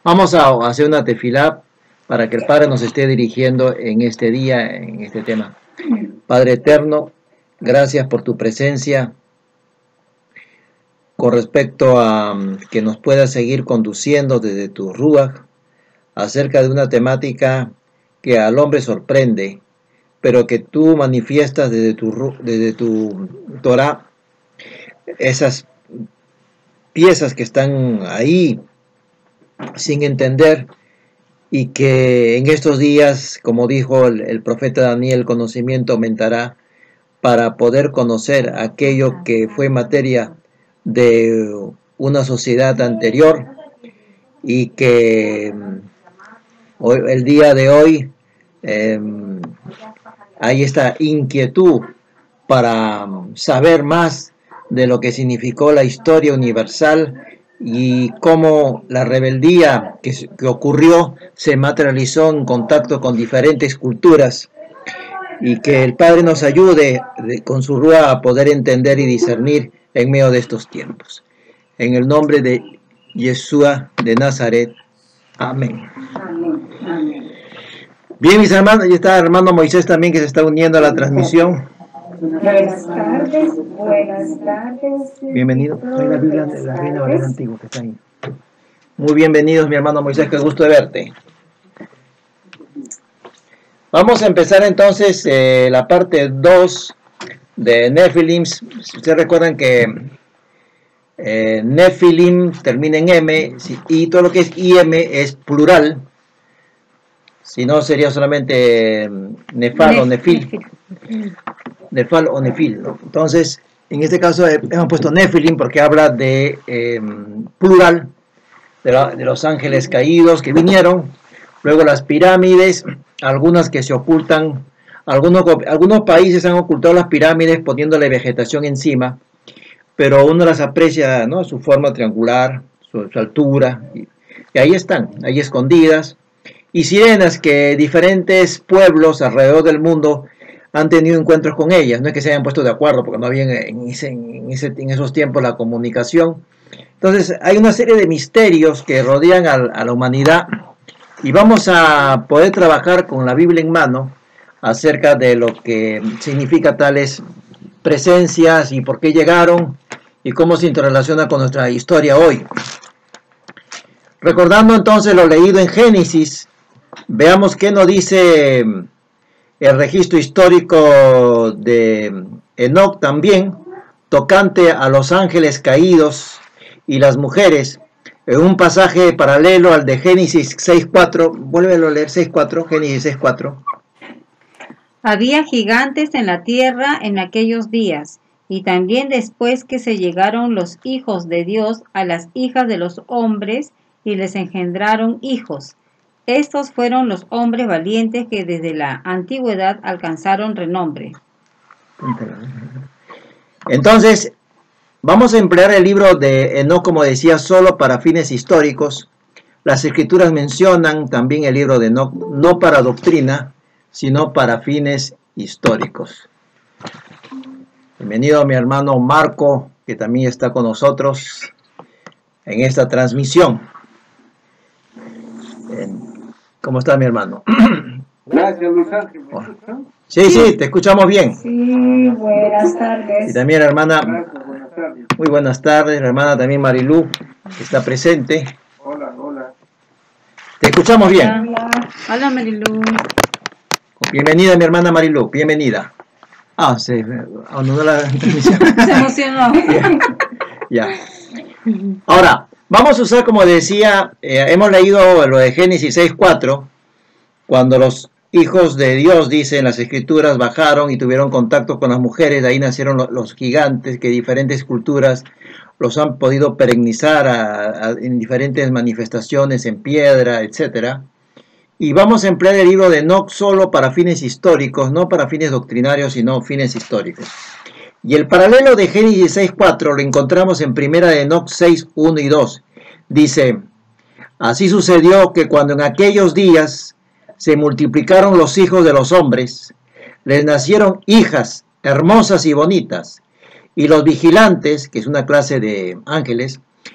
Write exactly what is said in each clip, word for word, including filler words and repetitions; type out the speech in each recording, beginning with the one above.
Vamos a hacer una tefilá para que el Padre nos esté dirigiendo en este día, en este tema. Padre eterno, gracias por tu presencia con respecto a que nos puedas seguir conduciendo desde tu Ruach acerca de una temática que al hombre sorprende, pero que tú manifiestas desde tu, desde tu Torah, esas piezas que están ahí sin entender, y que en estos días, como dijo el, el profeta Daniel, el conocimiento aumentará para poder conocer aquello que fue materia de una sociedad anterior, y que hoy, el día de hoy eh, hay esta inquietud para saber más de lo que significó la historia universal y cómo la rebeldía que, que ocurrió se materializó en contacto con diferentes culturas, y que el Padre nos ayude de, con su Ruach a poder entender y discernir en medio de estos tiempos. En el nombre de Yeshua de Nazaret. Amén. Amén. Amén. Bien, mis hermanos, ya está el hermano Moisés también, que se está uniendo a la transmisión. Buenas tardes, buenas tardes. Bienvenido. Soy la Biblia de la Reina Valera Antigua, que está ahí. Muy bienvenidos, mi hermano Moisés, qué gusto de verte. Vamos a empezar entonces eh, la parte dos de Nefilim. Si ustedes recuerdan que eh, Nefilim termina en M, y todo lo que es I M es plural. Si no, sería solamente Nefal o Nefil. Nefal o Nefil, ¿no? Entonces, en este caso eh, hemos puesto Nefilim porque habla de eh, plural, de, la, de los ángeles caídos que vinieron. Luego las pirámides, algunas que se ocultan, algunos, algunos países han ocultado las pirámides poniéndole vegetación encima, pero uno las aprecia, ¿no? Su forma triangular, su, su altura, y, y ahí están, ahí escondidas. Y sirenas que diferentes pueblos alrededor del mundo han tenido encuentros con ellas. No es que se hayan puesto de acuerdo, porque no había en, ese, en, ese, en esos tiempos la comunicación. Entonces hay una serie de misterios que rodean a, a la humanidad, y vamos a poder trabajar con la Biblia en mano acerca de lo que significa tales presencias y por qué llegaron y cómo se interrelaciona con nuestra historia hoy. Recordando entonces lo leído en Génesis, veamos qué nos dice el registro histórico de Enoc también, tocante a los ángeles caídos y las mujeres, en un pasaje paralelo al de Génesis seis cuatro. Vuélvelo a leer, seis cuatro, Génesis seis cuatro. Había gigantes en la tierra en aquellos días, y también después que se llegaron los hijos de Dios a las hijas de los hombres, y les engendraron hijos. Estos fueron los hombres valientes que desde la antigüedad alcanzaron renombre. Entonces, vamos a emplear el libro de Enoc, como decía, solo para fines históricos. Las escrituras mencionan también el libro de Enoc, no para doctrina, sino para fines históricos. Bienvenido a mi hermano Marco, que también está con nosotros en esta transmisión. ¿Cómo está mi hermano? Gracias, Luis Ángel. Sí, sí, te escuchamos bien. Sí, buenas tardes. Y también la hermana, Gracias, buenas tardes. muy buenas tardes, la hermana también Marilú, que está presente. Hola, hola. Te escuchamos bien. Hola. Hola, Marilú. Bienvenida mi hermana Marilú, bienvenida. Ah, se abandonó la transmisión. Se emocionó. Ya, ya. Ahora, vamos a usar, como decía, eh, hemos leído lo de Génesis seis cuatro, cuando los hijos de Dios, dicen las escrituras, bajaron y tuvieron contacto con las mujeres. De ahí nacieron los, los gigantes que diferentes culturas los han podido perennizar a, a, en diferentes manifestaciones, en piedra, etcétera. Y vamos a emplear el libro de Enoc solo para fines históricos, no para fines doctrinarios, sino fines históricos. Y el paralelo de Génesis seis cuatro lo encontramos en primera de Enoc seis uno y dos. Dice: así sucedió que cuando en aquellos días se multiplicaron los hijos de los hombres, les nacieron hijas hermosas y bonitas, y los vigilantes, que es una clase de ángeles,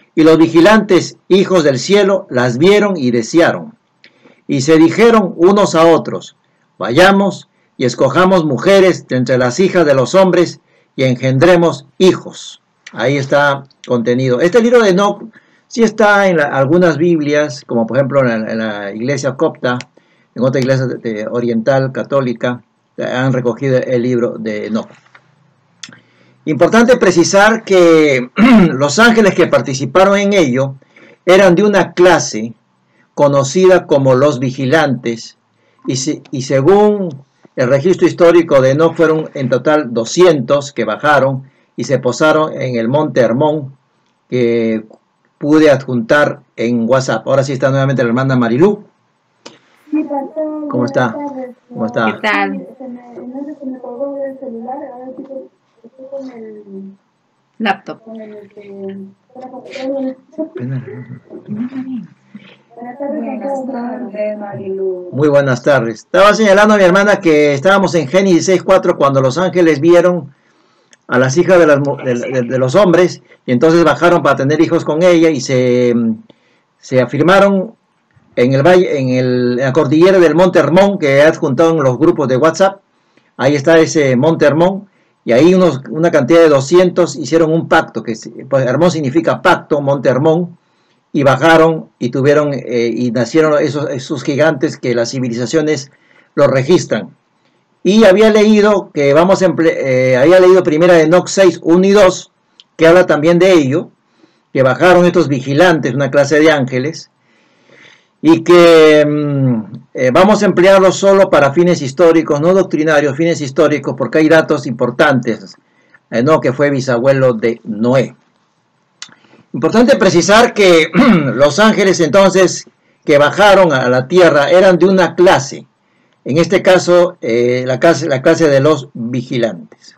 Y los vigilantes, hijos del cielo, las vieron y desearon. Y se dijeron unos a otros, vayamos y escojamos mujeres de entre las hijas de los hombres y engendremos hijos. Ahí está contenido. Este libro de Enoc sí está en la, algunas Biblias, como por ejemplo en la, en la iglesia copta, en otra iglesia de, de oriental católica, han recogido el libro de Enoc. Importante precisar que los ángeles que participaron en ello eran de una clase conocida como los vigilantes, y, si, y según el registro histórico de Enoc fueron en total doscientos que bajaron y se posaron en el monte Hermón, que pude adjuntar en WhatsApp. Ahora sí está nuevamente la hermana Marilú. ¿Cómo está? ¿Cómo está? ¿Qué tal? Laptop. Buenas tardes, Marilu. Muy buenas tardes. Estaba señalando a mi hermana que estábamos en Génesis seis cuatro cuando los ángeles vieron a las hijas de, las, de, de, de los hombres y entonces bajaron para tener hijos con ella y se, se afirmaron en el valle, en, el, en la cordillera del Monte Hermón, que he adjuntado en los grupos de WhatsApp. Ahí está ese Monte Hermón y ahí unos, una cantidad de doscientos hicieron un pacto, que pues, Hermón significa pacto, Monte Hermón, y bajaron y tuvieron eh, y nacieron esos, esos gigantes que las civilizaciones los registran. Y había leído que vamos a eh, había leído primera de Enoc seis, uno y dos, que habla también de ello, que bajaron estos vigilantes, una clase de ángeles, y que mm, eh, vamos a emplearlos solo para fines históricos, no doctrinarios, fines históricos, porque hay datos importantes. Enoc, que fue bisabuelo de Noé. Importante precisar que los ángeles entonces que bajaron a la tierra eran de una clase, en este caso eh, la, clase, la clase de los vigilantes.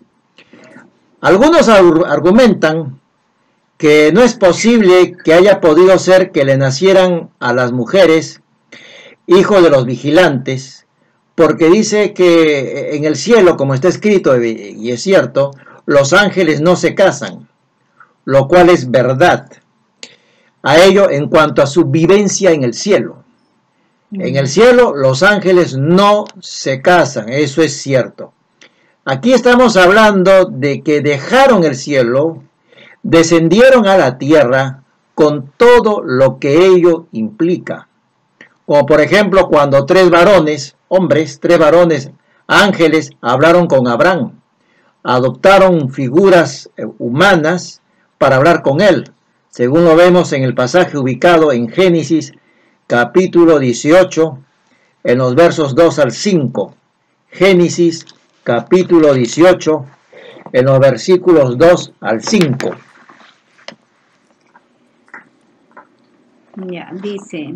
Algunos argumentan que no es posible que haya podido ser que le nacieran a las mujeres hijos de los vigilantes, porque dice que en el cielo, como está escrito, y es cierto, los ángeles no se casan, lo cual es verdad. A ello en cuanto a su vivencia en el cielo. En el cielo los ángeles no se casan, eso es cierto. Aquí estamos hablando de que dejaron el cielo, descendieron a la tierra con todo lo que ello implica. Como por ejemplo cuando tres varones, hombres, tres varones, ángeles, hablaron con Abraham. Adoptaron figuras humanas para hablar con él, según lo vemos en el pasaje ubicado en Génesis capítulo dieciocho, en los versos dos al cinco. Génesis capítulo dieciocho, en los versículos dos al cinco. Ya, dice,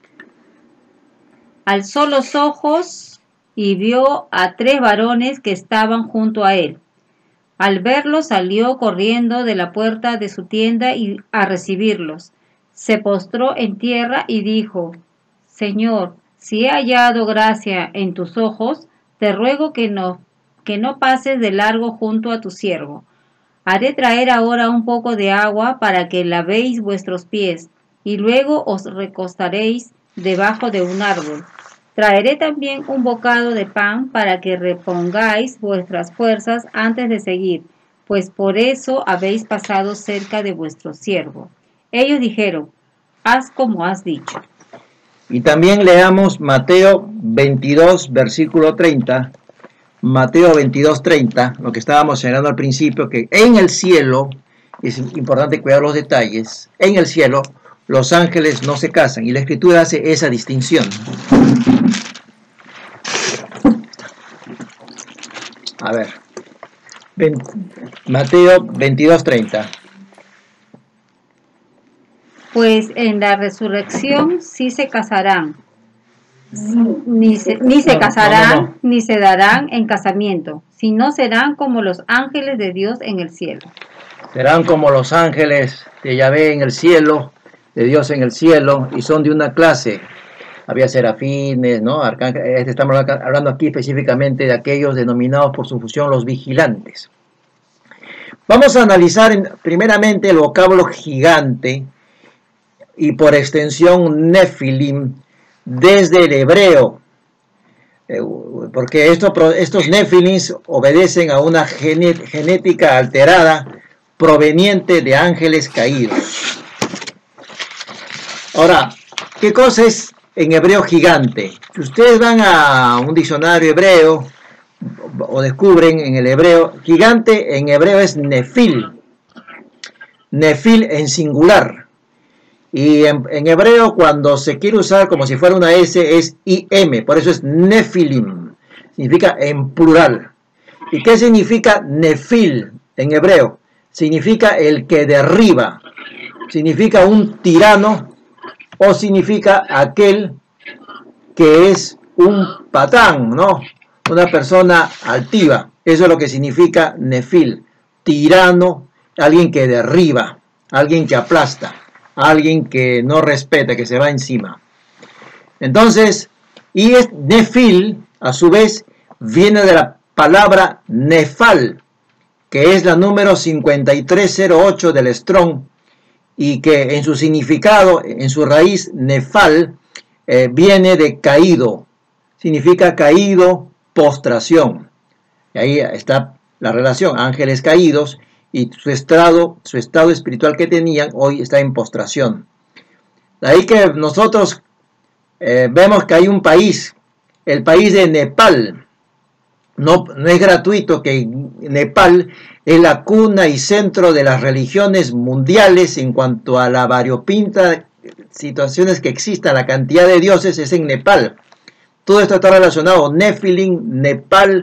alzó los ojos y vio a tres varones que estaban junto a él. Al verlos salió corriendo de la puerta de su tienda y a recibirlos. Se postró en tierra y dijo, Señor, si he hallado gracia en tus ojos, te ruego que no, que no pases de largo junto a tu siervo. Haré traer ahora un poco de agua para que lavéis vuestros pies, y luego os recostaréis debajo de un árbol. Traeré también un bocado de pan para que repongáis vuestras fuerzas antes de seguir, pues por eso habéis pasado cerca de vuestro siervo. Ellos dijeron, haz como has dicho. Y también leamos Mateo veintidós, versículo treinta. Mateo veintidós, treinta, lo que estábamos señalando al principio, que en el cielo, es importante cuidar los detalles, en el cielo los ángeles no se casan, y la Escritura hace esa distinción. A ver, Mateo veintidós, treinta. Pues en la resurrección sí se casarán, ni se, ni se casarán, no, no, no. ni se darán en casamiento, sino serán como los ángeles de Dios en el cielo. Serán como los ángeles de Yahvé en el cielo, de Dios en el cielo, y son de una clase. Había serafines, ¿no? Arcángeles. Estamos hablando aquí específicamente de aquellos denominados por su función los vigilantes. Vamos a analizar en, primeramente el vocablo gigante, y por extensión Nefilim desde el hebreo, eh, porque esto, estos Nefilims obedecen a una genética alterada proveniente de ángeles caídos. Ahora, ¿qué cosa es en hebreo gigante? Si ustedes van a un diccionario hebreo o descubren en el hebreo, gigante en hebreo es nefil, nefil en singular. Y en, en hebreo cuando se quiere usar como si fuera una S es im, por eso es nefilim, significa en plural. ¿Y qué significa nefil en hebreo? Significa el que derriba, significa un tirano o significa aquel que es un patán, ¿no? Una persona altiva. Eso es lo que significa nefil, tirano, alguien que derriba, alguien que aplasta, alguien que no respeta, que se va encima. Entonces, y es nefil, a su vez, viene de la palabra nefal, que es la número cincuenta y tres cero ocho del Strong, y que en su significado, en su raíz, nefal, eh, viene de caído, significa caído, postración. Y ahí está la relación, ángeles caídos, y su estado, su estado espiritual que tenían, hoy está en postración. De ahí que nosotros eh, vemos que hay un país, el país de Nepal. No, no es gratuito que Nepal es la cuna y centro de las religiones mundiales en cuanto a la variopinta situaciones que existan, la cantidad de dioses es en Nepal. Todo esto está relacionado, Nefilim, Nepal,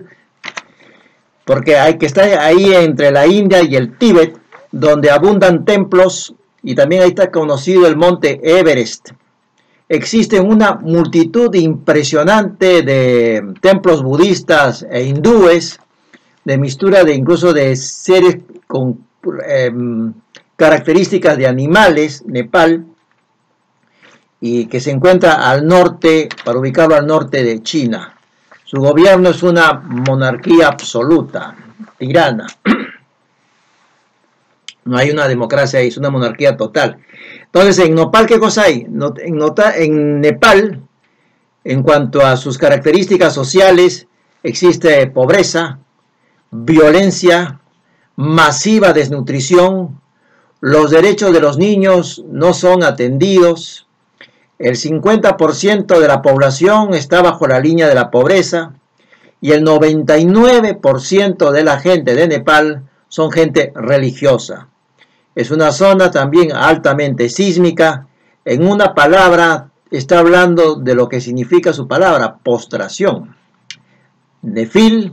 porque hay que estar ahí entre la India y el Tíbet, donde abundan templos, y también ahí está conocido el monte Everest. Existe una multitud impresionante de templos budistas e hindúes, de mixtura de incluso de seres con eh, características de animales, Nepal, y que se encuentra al norte, para ubicarlo al norte de China. Su gobierno es una monarquía absoluta, tirana. No hay una democracia ahí, es una monarquía total. Entonces, en Nepal, ¿qué cosa hay? En, en Nepal, en cuanto a sus características sociales, existe pobreza, violencia, masiva desnutrición, los derechos de los niños no son atendidos, el cincuenta por ciento de la población está bajo la línea de la pobreza y el noventa y nueve por ciento de la gente de Nepal son gente religiosa. Es una zona también altamente sísmica. En una palabra está hablando de lo que significa su palabra, postración. Nefil,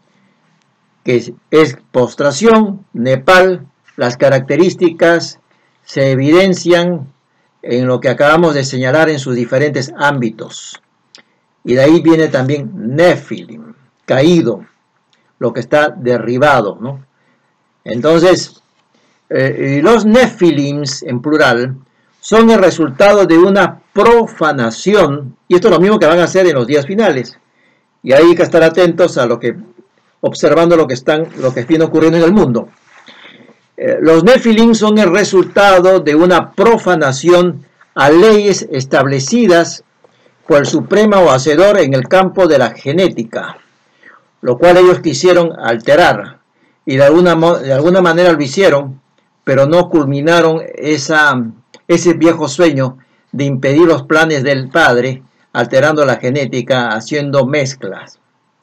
que es, es postración. Nepal, las características se evidencian en lo que acabamos de señalar en sus diferentes ámbitos. Y de ahí viene también Nefilim, caído, lo que está derribado, ¿no? Entonces, eh, los Nefilims, en plural, son el resultado de una profanación, y esto es lo mismo que van a hacer en los días finales. Y hay que estar atentos a lo que, observando lo que, están, lo que viene ocurriendo en el mundo. Los Nefilim son el resultado de una profanación a leyes establecidas por el supremo hacedor en el campo de la genética, lo cual ellos quisieron alterar y de alguna, de alguna manera lo hicieron, pero no culminaron esa, ese viejo sueño de impedir los planes del Padre, alterando la genética, haciendo mezclas.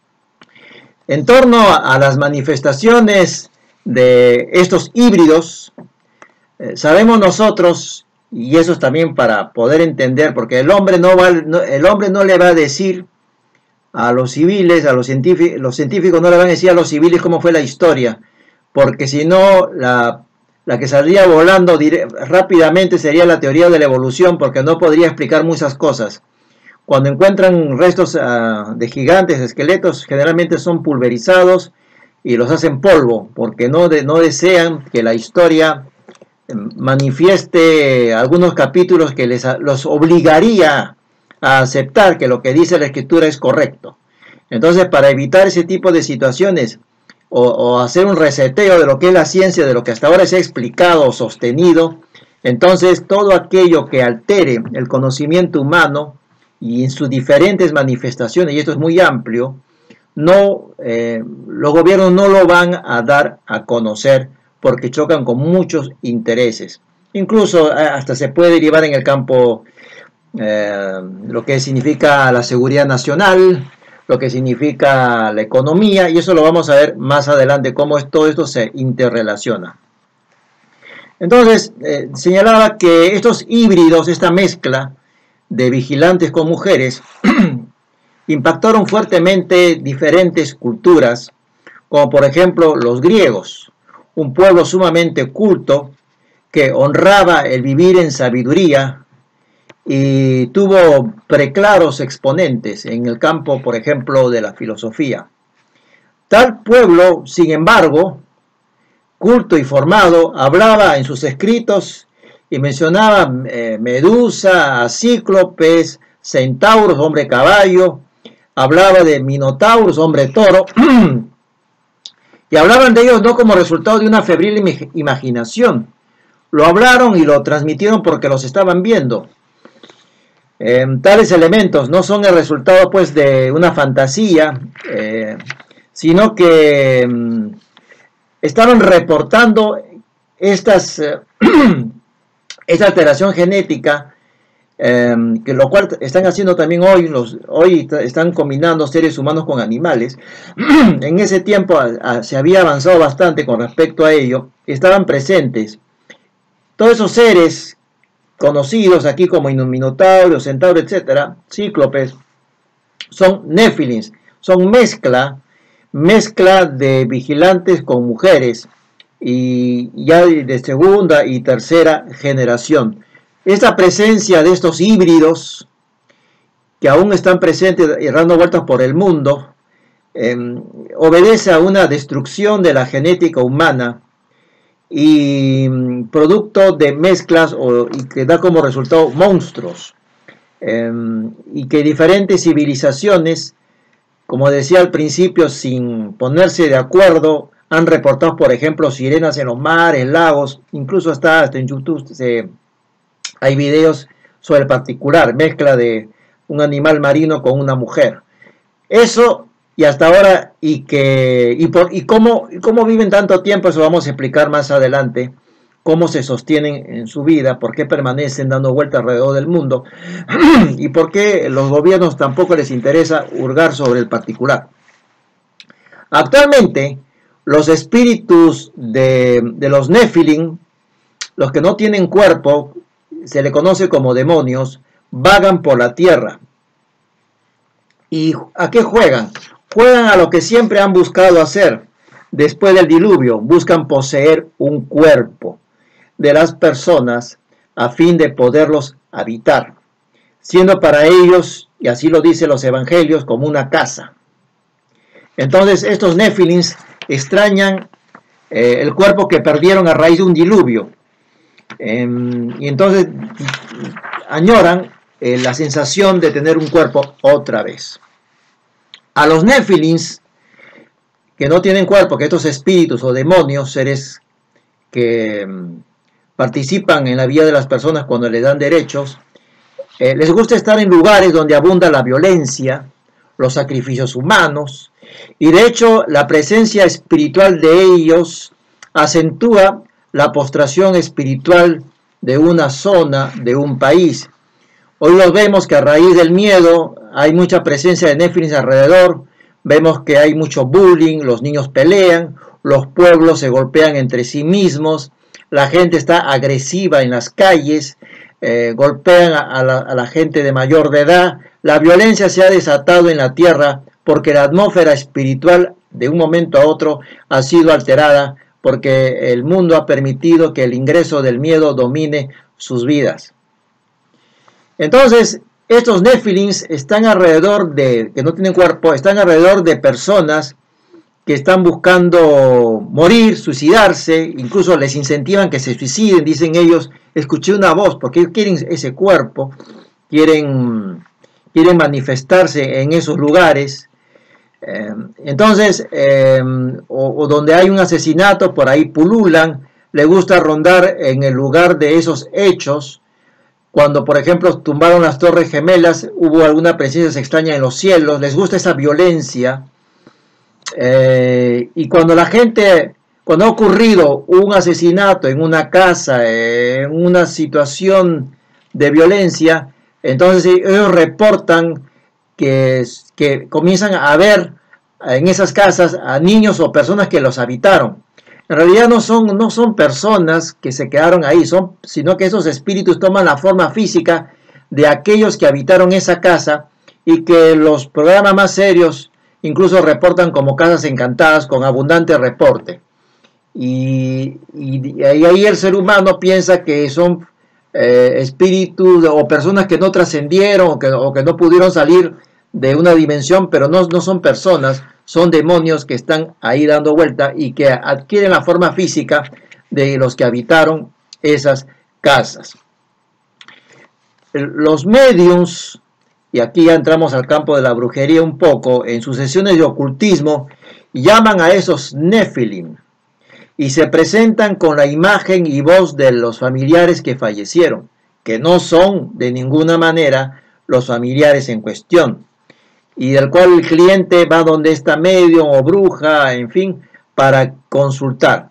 En torno a las manifestaciones de estos híbridos, eh, sabemos nosotros, y eso es también para poder entender, porque el hombre no, va, no, el hombre no le va a decir a los civiles, a los científicos, los científicos no le van a decir a los civiles cómo fue la historia, porque si no, la, la que saldría volando dire, rápidamente sería la teoría de la evolución, porque no podría explicar muchas cosas. Cuando encuentran restos uh, de gigantes, esqueletos, generalmente son pulverizados y los hacen polvo, porque no, de, no desean que la historia manifieste algunos capítulos que les, los obligaría a aceptar que lo que dice la escritura es correcto. Entonces, para evitar ese tipo de situaciones, o, o hacer un reseteo de lo que es la ciencia, de lo que hasta ahora se ha explicado o sostenido, Entonces, todo aquello que altere el conocimiento humano y en sus diferentes manifestaciones, y esto es muy amplio, no, eh, los gobiernos no lo van a dar a conocer porque chocan con muchos intereses. Incluso hasta se puede derivar en el campo eh, lo que significa la seguridad nacional, lo que significa la economía, y eso lo vamos a ver más adelante, cómo es, todo esto se interrelaciona. Entonces, eh, señalaba que estos híbridos, esta mezcla de vigilantes con mujeres, impactaron fuertemente diferentes culturas, como por ejemplo los griegos, un pueblo sumamente culto que honraba el vivir en sabiduría y tuvo preclaros exponentes en el campo, por ejemplo, de la filosofía. Tal pueblo, sin embargo, culto y formado, hablaba en sus escritos y mencionaba eh, Medusa, a Cíclopes, centauros, hombre caballo, hablaba de minotauros, hombre toro, y hablaban de ellos no como resultado de una febril imaginación, lo hablaron y lo transmitieron porque los estaban viendo. Eh, tales elementos no son el resultado pues de una fantasía, eh, sino que eh, estaban reportando estas, eh, esta alteración genética, eh, que lo cual están haciendo también hoy, los, hoy están combinando seres humanos con animales. En ese tiempo a, a, se había avanzado bastante con respecto a ello, estaban presentes todos esos seres conocidos aquí como Minotauro, Centauro, etcétera, Cíclopes, son Nefilins, son mezcla, mezcla de vigilantes con mujeres, y ya de segunda y tercera generación. Esta presencia de estos híbridos, que aún están presentes y dando vueltas por el mundo, eh, obedece a una destrucción de la genética humana, y producto de mezclas o, y que da como resultado monstruos, eh, y que diferentes civilizaciones, como decía al principio, sin ponerse de acuerdo, han reportado, por ejemplo, sirenas en los mares, lagos, incluso hasta, hasta en YouTube se, hay videos sobre el particular, mezcla de un animal marino con una mujer. Eso. Y hasta ahora, y que y, por, y cómo, y cómo viven tanto tiempo, eso vamos a explicar más adelante, cómo se sostienen en su vida, por qué permanecen dando vueltas alrededor del mundo, y por qué los gobiernos tampoco les interesa hurgar sobre el particular. Actualmente, los espíritus de, de los Nefilim, los que no tienen cuerpo, se le conoce como demonios, vagan por la tierra. ¿Y a qué juegan? Juegan a lo que siempre han buscado hacer después del diluvio, buscan poseer un cuerpo de las personas a fin de poderlos habitar, siendo para ellos, y así lo dicen los evangelios, como una casa. Entonces estos Nefilins extrañan eh, el cuerpo que perdieron a raíz de un diluvio, eh, y entonces añoran eh, la sensación de tener un cuerpo otra vez. A los Nefilins, que no tienen cuerpo, que estos espíritus o demonios, seres que um, participan en la vida de las personas cuando les dan derechos, eh, les gusta estar en lugares donde abunda la violencia, los sacrificios humanos, y de hecho la presencia espiritual de ellos acentúa la postración espiritual de una zona, de un país. Hoy los vemos que a raíz del miedo hay mucha presencia de Nefilins alrededor, vemos que hay mucho bullying, los niños pelean, los pueblos se golpean entre sí mismos, la gente está agresiva en las calles, eh, golpean a, a, la, a la gente de mayor de edad, la violencia se ha desatado en la tierra porque la atmósfera espiritual de un momento a otro ha sido alterada porque el mundo ha permitido que el ingreso del miedo domine sus vidas. Entonces, estos Nefilins están alrededor de, que no tienen cuerpo, están alrededor de personas que están buscando morir, suicidarse, incluso les incentivan que se suiciden, dicen ellos, escuché una voz, porque ellos quieren ese cuerpo, quieren, quieren manifestarse en esos lugares. Eh, entonces, eh, o, o donde hay un asesinato, por ahí pululan, le gusta rondar en el lugar de esos hechos. Cuando, por ejemplo, tumbaron las Torres Gemelas, hubo alguna presencia extraña en los cielos. Les gusta esa violencia. Eh, y cuando la gente, cuando ha ocurrido un asesinato en una casa, eh, en una situación de violencia, entonces ellos reportan que, que comienzan a ver en esas casas a niños o personas que los habitaron. En realidad no son, no son personas que se quedaron ahí, son, sino que esos espíritus toman la forma física de aquellos que habitaron esa casa, y que los programas más serios incluso reportan como casas encantadas con abundante reporte. Y, y, y ahí el ser humano piensa que son eh, espíritus o personas que no trascendieron o que, o que no pudieron salir de una dimensión, pero no, no son personas. Son demonios que están ahí dando vuelta y que adquieren la forma física de los que habitaron esas casas. Los mediums, y aquí ya entramos al campo de la brujería un poco, en sus sesiones de ocultismo, llaman a esos Nefilim y se presentan con la imagen y voz de los familiares que fallecieron, que no son de ninguna manera los familiares en cuestión, y del cual el cliente va donde está medium o bruja, en fin, para consultar.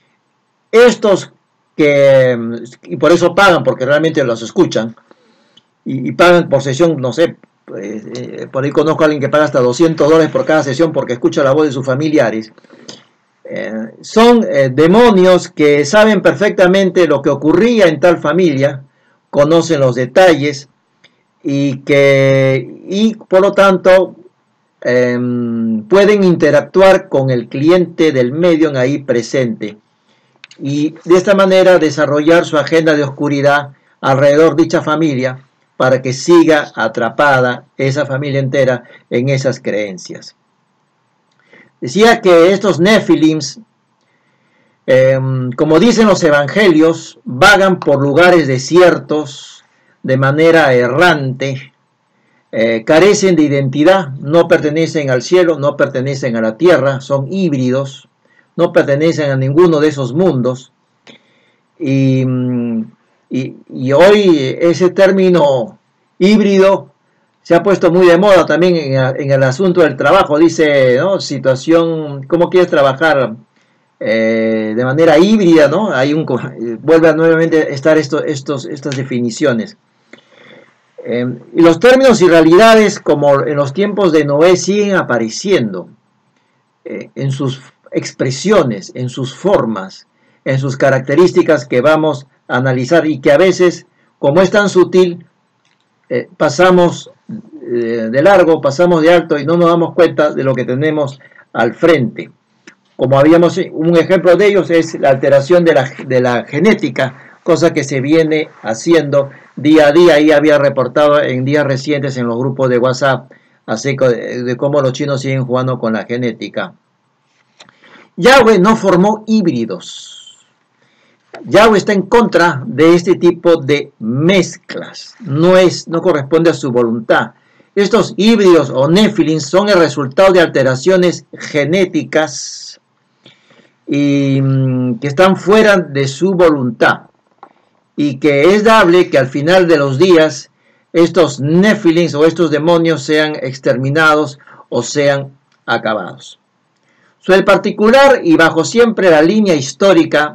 Estos que, y por eso pagan, porque realmente los escuchan, y, y pagan por sesión, no sé, pues, eh, por ahí conozco a alguien que paga hasta doscientos dólares por cada sesión porque escucha la voz de sus familiares. Eh, son eh, demonios que saben perfectamente lo que ocurría en tal familia, conocen los detalles, y que y por lo tanto eh, pueden interactuar con el cliente del medium ahí presente, y de esta manera desarrollar su agenda de oscuridad alrededor de dicha familia para que siga atrapada esa familia entera en esas creencias. Decía que estos Nefilims, eh, como dicen los evangelios, vagan por lugares desiertos de manera errante, eh, carecen de identidad, no pertenecen al cielo, no pertenecen a la tierra, son híbridos, no pertenecen a ninguno de esos mundos. Y, y, y hoy ese término híbrido se ha puesto muy de moda también en, en el asunto del trabajo. Dice, ¿no? Situación, ¿cómo quieres trabajar? Eh, de manera híbrida, ¿no? Hay un, vuelve a nuevamente estar esto, estos, estas definiciones. Eh, y los términos y realidades, como en los tiempos de Noé, siguen apareciendo eh, en sus expresiones, en sus formas, en sus características que vamos a analizar, y que a veces, como es tan sutil, eh, pasamos eh, de largo, pasamos de alto y no nos damos cuenta de lo que tenemos al frente. Como habíamos, un ejemplo de ellos es la alteración de la, de la genética, cosa que se viene haciendo día a día, y había reportado en días recientes en los grupos de WhatsApp acerca de, de cómo los chinos siguen jugando con la genética. Yahweh no formó híbridos. Yahweh está en contra de este tipo de mezclas. No, es, no corresponde a su voluntad. Estos híbridos o Nefilim son el resultado de alteraciones genéticas y mm, que están fuera de su voluntad, y que es dable que al final de los días estos Nefilims o estos demonios sean exterminados o sean acabados. Sobre el particular y bajo siempre la línea histórica,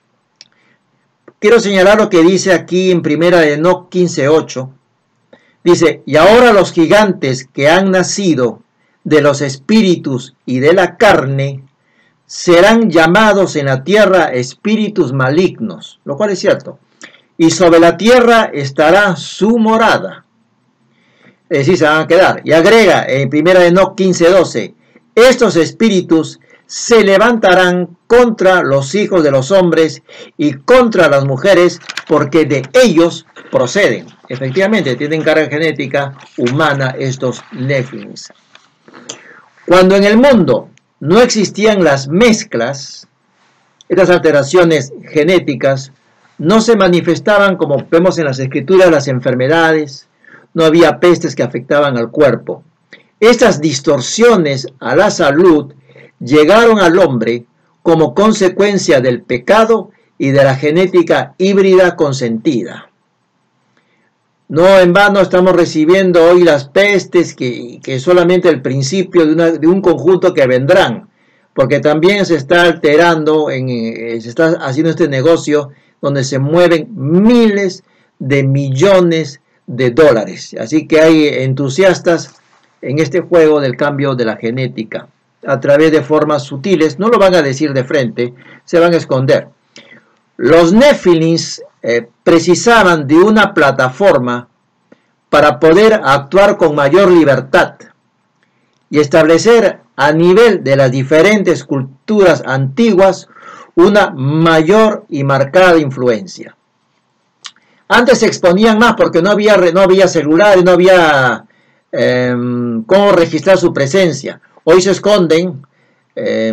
quiero señalar lo que dice aquí en Primera de Enoc quince ocho. Dice, y ahora los gigantes que han nacido de los espíritus y de la carne serán llamados en la tierra espíritus malignos, lo cual es cierto. Y sobre la tierra estará su morada. Es decir, se van a quedar. Y agrega en Primera de Enoc quince doce, estos espíritus se levantarán contra los hijos de los hombres y contra las mujeres, porque de ellos proceden. Efectivamente, tienen carga genética humana estos Nefilims. Cuando en el mundo no existían las mezclas, estas alteraciones genéticas no se manifestaban, como vemos en las escrituras, las enfermedades, no había pestes que afectaban al cuerpo. Estas distorsiones a la salud llegaron al hombre como consecuencia del pecado y de la genética híbrida consentida. No en vano estamos recibiendo hoy las pestes, que, que es solamente el principio de, una, de un conjunto que vendrán, porque también se está alterando, en, eh, se está haciendo este negocio donde se mueven miles de millones de dólares. Así que hay entusiastas en este juego del cambio de la genética, a través de formas sutiles. No lo van a decir de frente, se van a esconder. Los Nefilins eh, precisaban de una plataforma para poder actuar con mayor libertad y establecer a nivel de las diferentes culturas antiguas una mayor y marcada influencia. Antes se exponían más porque no había, no había celulares, no había eh, cómo registrar su presencia. Hoy se esconden, eh,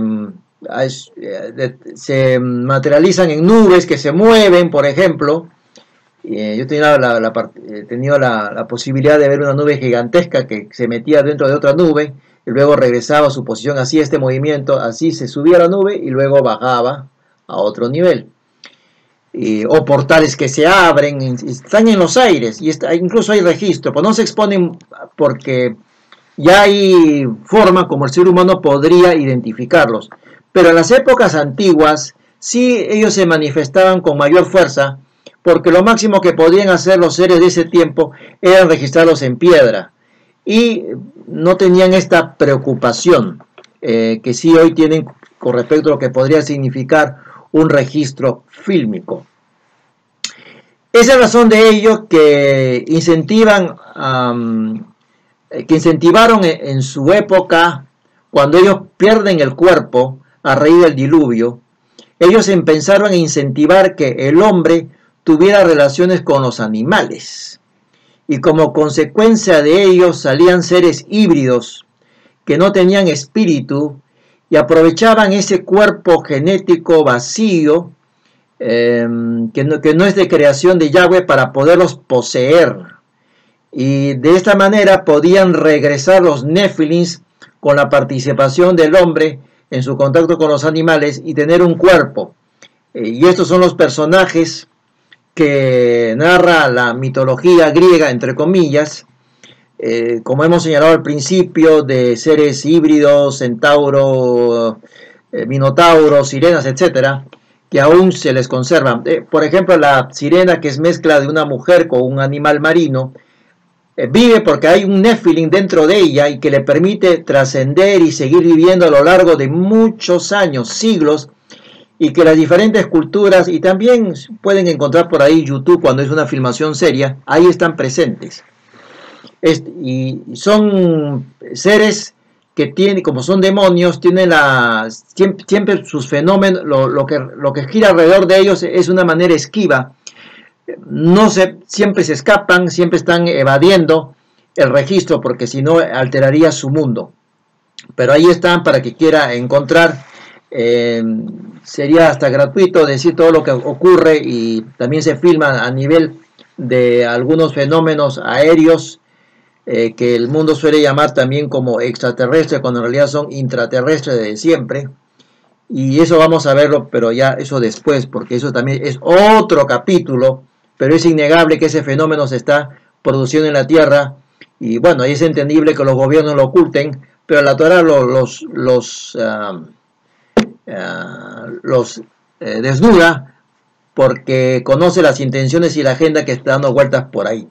se materializan en nubes que se mueven, por ejemplo. Eh, yo he tenido, la, la, he tenido la, la posibilidad de ver una nube gigantesca que se metía dentro de otra nube y luego regresaba a su posición. Así este movimiento, así se subía a la nube y luego bajaba a otro nivel. Eh, o portales que se abren, están en los aires y está, incluso hay registro, pues no se exponen porque ya hay forma como el ser humano podría identificarlos. Pero en las épocas antiguas sí ellos se manifestaban con mayor fuerza, porque lo máximo que podían hacer los seres de ese tiempo era registrarlos en piedra y no tenían esta preocupación eh, que sí hoy tienen con respecto a lo que podría significar un registro fílmico. Esa es la razón de ello que incentivan, um, que incentivaron en su época, cuando ellos pierden el cuerpo a raíz del diluvio, ellos empezaron a incentivar que el hombre tuviera relaciones con los animales. Y como consecuencia de ello salían seres híbridos que no tenían espíritu y aprovechaban ese cuerpo genético vacío eh, que, no, que no es de creación de Yahweh para poderlos poseer. Y de esta manera podían regresar los Nefilins con la participación del hombre en su contacto con los animales y tener un cuerpo. Eh, y estos son los personajes que narra la mitología griega, entre comillas, eh, como hemos señalado al principio, de seres híbridos, centauro, eh, minotauros, sirenas, etcétera, que aún se les conservan. Eh, por ejemplo, la sirena, que es mezcla de una mujer con un animal marino, eh, vive porque hay un Nefilim dentro de ella y que le permite trascender y seguir viviendo a lo largo de muchos años, siglos, y que las diferentes culturas, y también pueden encontrar por ahí YouTube cuando es una filmación seria, ahí están presentes. Este, y son seres que tienen, como son demonios, tienen la, siempre, siempre sus fenómenos, lo, lo, que, lo que gira alrededor de ellos es una manera esquiva. No se, siempre se escapan, siempre están evadiendo el registro, porque si no alteraría su mundo. Pero ahí están para que quiera encontrar. Eh, sería hasta gratuito decir todo lo que ocurre, y también se filma a nivel de algunos fenómenos aéreos eh, que el mundo suele llamar también como extraterrestres, cuando en realidad son intraterrestres de siempre. Y eso vamos a verlo, pero ya eso después, porque eso también es otro capítulo. Pero es innegable que ese fenómeno se está produciendo en la Tierra, y bueno, es entendible que los gobiernos lo oculten, pero la Torah los, los, los uh, Uh, los eh, desnuda, porque conoce las intenciones y la agenda que está dando vueltas por ahí.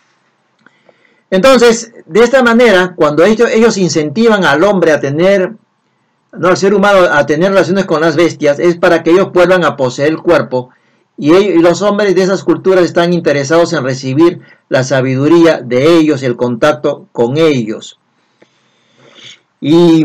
Entonces, de esta manera, cuando ellos, ellos incentivan al hombre a tener, no al ser humano a tener relaciones con las bestias, es para que ellos vuelvan a poseer el cuerpo, y, ellos, y los hombres de esas culturas están interesados en recibir la sabiduría de ellos, el contacto con ellos. Y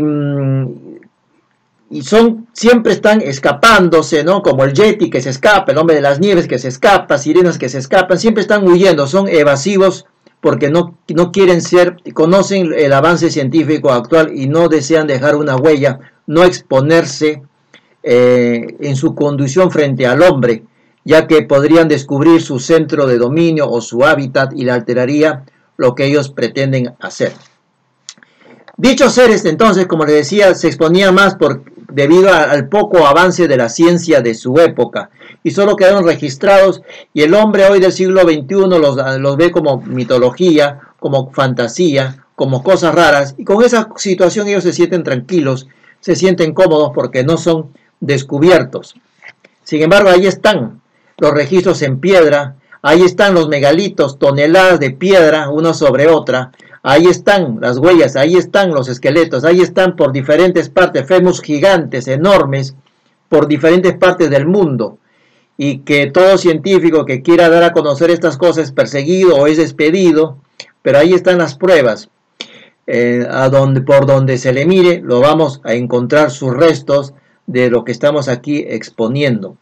Y son, siempre están escapándose, ¿no? Como el Yeti que se escapa, el hombre de las nieves que se escapa, sirenas que se escapan, siempre están huyendo, son evasivos porque no, no quieren ser, conocen el avance científico actual y no desean dejar una huella, no exponerse eh, en su condición frente al hombre, ya que podrían descubrir su centro de dominio o su hábitat y le alteraría lo que ellos pretenden hacer. Dichos seres, entonces, como les decía, se exponían más por, debido a, al poco avance de la ciencia de su época, y solo quedaron registrados, y el hombre hoy del siglo veintiuno los, los ve como mitología, como fantasía, como cosas raras, y con esa situación ellos se sienten tranquilos, se sienten cómodos porque no son descubiertos. Sin embargo, ahí están los registros en piedra, ahí están los megalitos, toneladas de piedra una sobre otra, ahí están las huellas, ahí están los esqueletos, ahí están por diferentes partes, fémurs gigantes, enormes, por diferentes partes del mundo, y que todo científico que quiera dar a conocer estas cosas es perseguido o es despedido, pero ahí están las pruebas. Eh, a donde, por donde se le mire, lo vamos a encontrar sus restos de lo que estamos aquí exponiendo.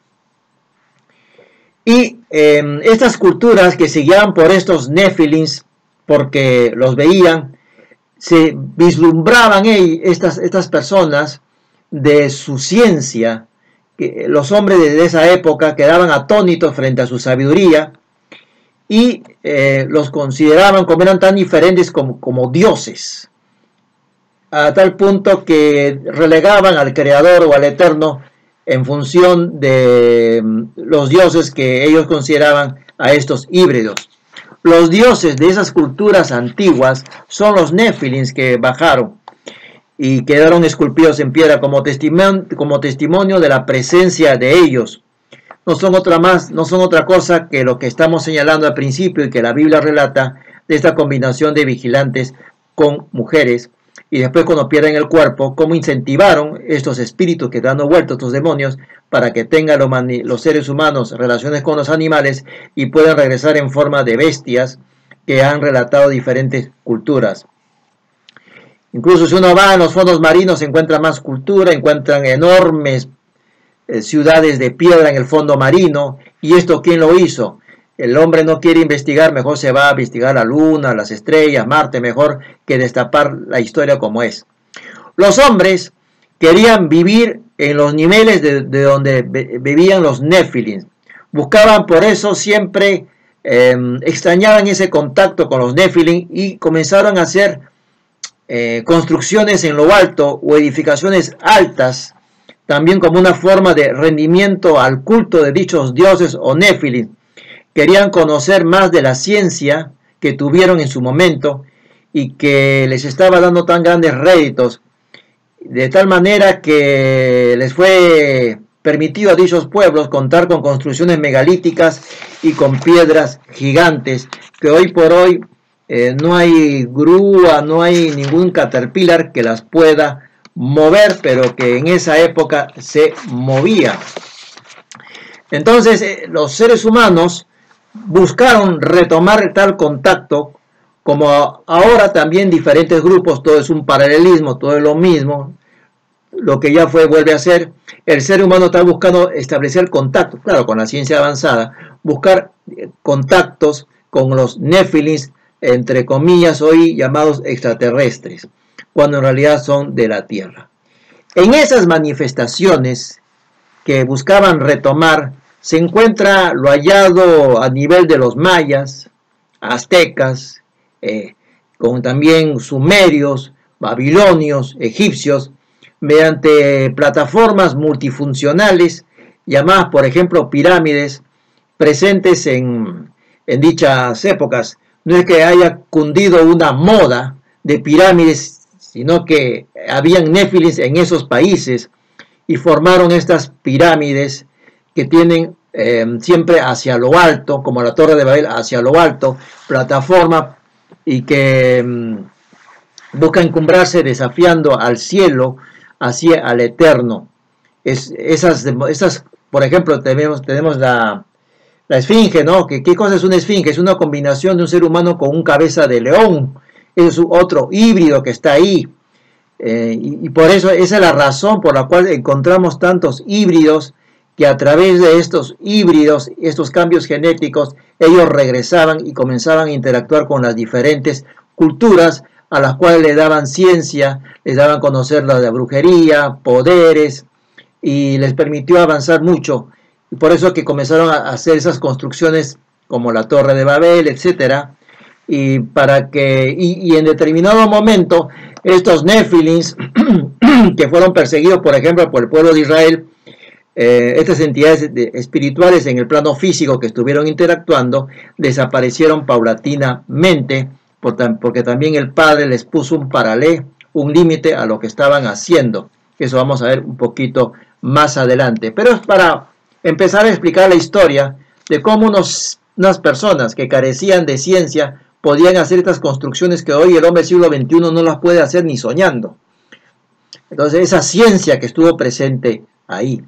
Y eh, estas culturas que se guiaban por estos Nefilins, porque los veían, se vislumbraban hey, estas, estas personas de su ciencia, que los hombres de esa época quedaban atónitos frente a su sabiduría, y eh, los consideraban como eran tan diferentes como, como dioses, a tal punto que relegaban al Creador o al Eterno en función de los dioses que ellos consideraban a estos híbridos. Los dioses de esas culturas antiguas son los Nefilins que bajaron y quedaron esculpidos en piedra como testimonio, como testimonio de la presencia de ellos. No son otra más, no son otra cosa que lo que estamos señalando al principio y que la Biblia relata de esta combinación de vigilantes con mujeres, y después cuando pierden el cuerpo, cómo incentivaron estos espíritus que dan vueltas, estos demonios, para que tengan los seres humanos relaciones con los animales y puedan regresar en forma de bestias que han relatado diferentes culturas. Incluso si uno va a los fondos marinos se encuentra más cultura, encuentran enormes eh, ciudades de piedra en el fondo marino. ¿Y esto quién lo hizo? El hombre no quiere investigar, mejor se va a investigar la luna, las estrellas, Marte, mejor que destapar la historia como es. Los hombres querían vivir en los niveles de, de donde vivían los Nefilins. Buscaban por eso siempre, eh, extrañaban ese contacto con los Nefilin y comenzaron a hacer eh, construcciones en lo alto o edificaciones altas, también como una forma de rendimiento al culto de dichos dioses o Nefilin. Querían conocer más de la ciencia que tuvieron en su momento y que les estaba dando tan grandes réditos, de tal manera que les fue permitido a dichos pueblos contar con construcciones megalíticas y con piedras gigantes, que hoy por hoy eh, no hay grúa, no hay ningún caterpillar que las pueda mover, pero que en esa época se movía. Entonces eh, los seres humanos buscaron retomar tal contacto, como ahora también diferentes grupos, todo es un paralelismo, todo es lo mismo, lo que ya fue vuelve a ser. El ser humano está buscando establecer contacto, claro, con la ciencia avanzada, buscar contactos con los Nefilins, entre comillas, hoy llamados extraterrestres, cuando en realidad son de la Tierra. En esas manifestaciones que buscaban retomar, se encuentra lo hallado a nivel de los mayas, aztecas, eh, con también sumerios, babilonios, egipcios, mediante plataformas multifuncionales, llamadas por ejemplo pirámides, presentes en, en dichas épocas. No es que haya cundido una moda de pirámides, sino que habían Nefilins en esos países y formaron estas pirámides que tienen eh, siempre hacia lo alto, como la Torre de Babel, hacia lo alto, plataforma, y que eh, busca encumbrarse desafiando al cielo, hacia al eterno. Es, esas, esas, por ejemplo, tenemos, tenemos la, la esfinge, ¿no? ¿Qué, ¿Qué cosa es una esfinge? Es una combinación de un ser humano con un cabeza de león. Es otro híbrido que está ahí. Eh, y, y por eso esa es la razón por la cual encontramos tantos híbridos, que a través de estos híbridos, estos cambios genéticos, ellos regresaban y comenzaban a interactuar con las diferentes culturas a las cuales le daban ciencia, les daban a conocer la de brujería, poderes, y les permitió avanzar mucho. Y por eso que comenzaron a hacer esas construcciones como la Torre de Babel, etcétera, y para que y, y en determinado momento estos Nefilins que fueron perseguidos, por ejemplo, por el pueblo de Israel, eh, estas entidades de, espirituales en el plano físico que estuvieron interactuando, desaparecieron paulatinamente, por tam, porque también el Padre les puso un paralé, un límite a lo que estaban haciendo. Eso vamos a ver un poquito más adelante. Pero es para empezar a explicar la historia de cómo unos, unas personas que carecían de ciencia podían hacer estas construcciones que hoy el hombre del siglo veintiuno no las puede hacer ni soñando. Entonces, esa ciencia que estuvo presente ahí.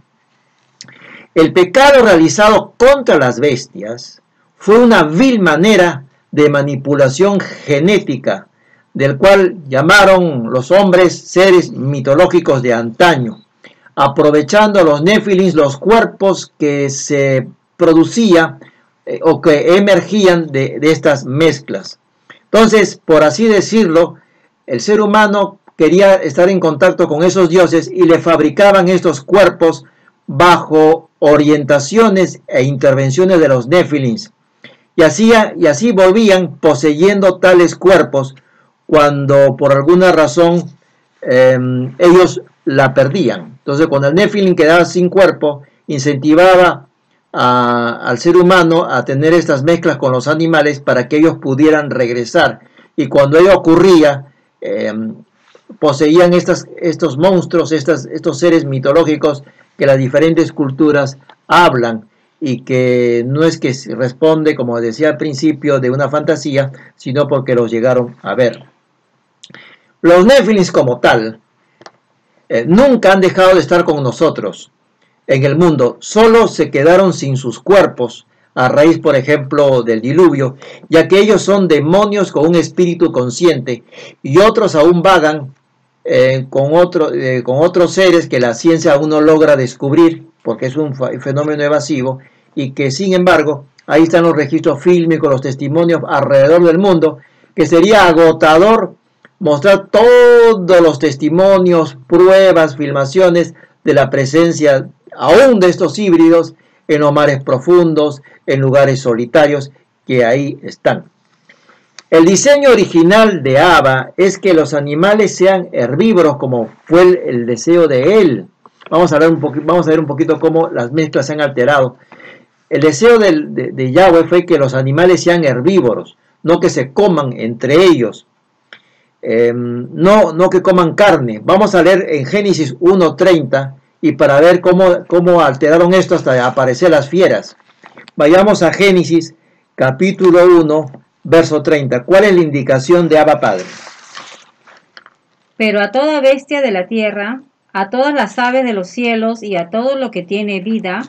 El pecado realizado contra las bestias fue una vil manera de manipulación genética, del cual llamaron los hombres seres mitológicos de antaño, aprovechando a los Nefilins los cuerpos que se producían eh, o que emergían de, de estas mezclas. Entonces, por así decirlo, el ser humano quería estar en contacto con esos dioses y le fabricaban estos cuerpos bajo orientaciones e intervenciones de los Nefilins. Y así, y así volvían poseyendo tales cuerpos cuando por alguna razón eh, ellos la perdían. Entonces, cuando el Nefilin quedaba sin cuerpo, incentivaba a, al ser humano a tener estas mezclas con los animales para que ellos pudieran regresar. Y cuando ello ocurría, eh, poseían estas, estos monstruos, estas, estos seres mitológicos que las diferentes culturas hablan y que no es que responde, como decía al principio, de una fantasía, sino porque los llegaron a ver. Los Nefilins como tal eh, nunca han dejado de estar con nosotros en el mundo, solo se quedaron sin sus cuerpos a raíz, por ejemplo, del diluvio, ya que ellos son demonios con un espíritu consciente y otros aún vagan eh, con, otro, eh, con otros seres que la ciencia aún no logra descubrir porque es un fenómeno evasivo y que sin embargo ahí están los registros fílmicos, los testimonios alrededor del mundo, que sería agotador mostrar todos los testimonios, pruebas, filmaciones de la presencia aún de estos híbridos en los mares profundos, en lugares solitarios que ahí están. El diseño original de Abba es que los animales sean herbívoros como fue el, el deseo de él. Vamos a, ver un vamos a ver un poquito cómo las mezclas se han alterado. El deseo de, de, de Yahweh fue que los animales sean herbívoros, no que se coman entre ellos. Eh, no, no que coman carne. Vamos a leer en Génesis uno treinta y para ver cómo, cómo alteraron esto hasta aparecer las fieras. Vayamos a Génesis capítulo uno, verso treinta. ¿Cuál es la indicación de Abba Padre? Pero a toda bestia de la tierra, a todas las aves de los cielos y a todo lo que tiene vida,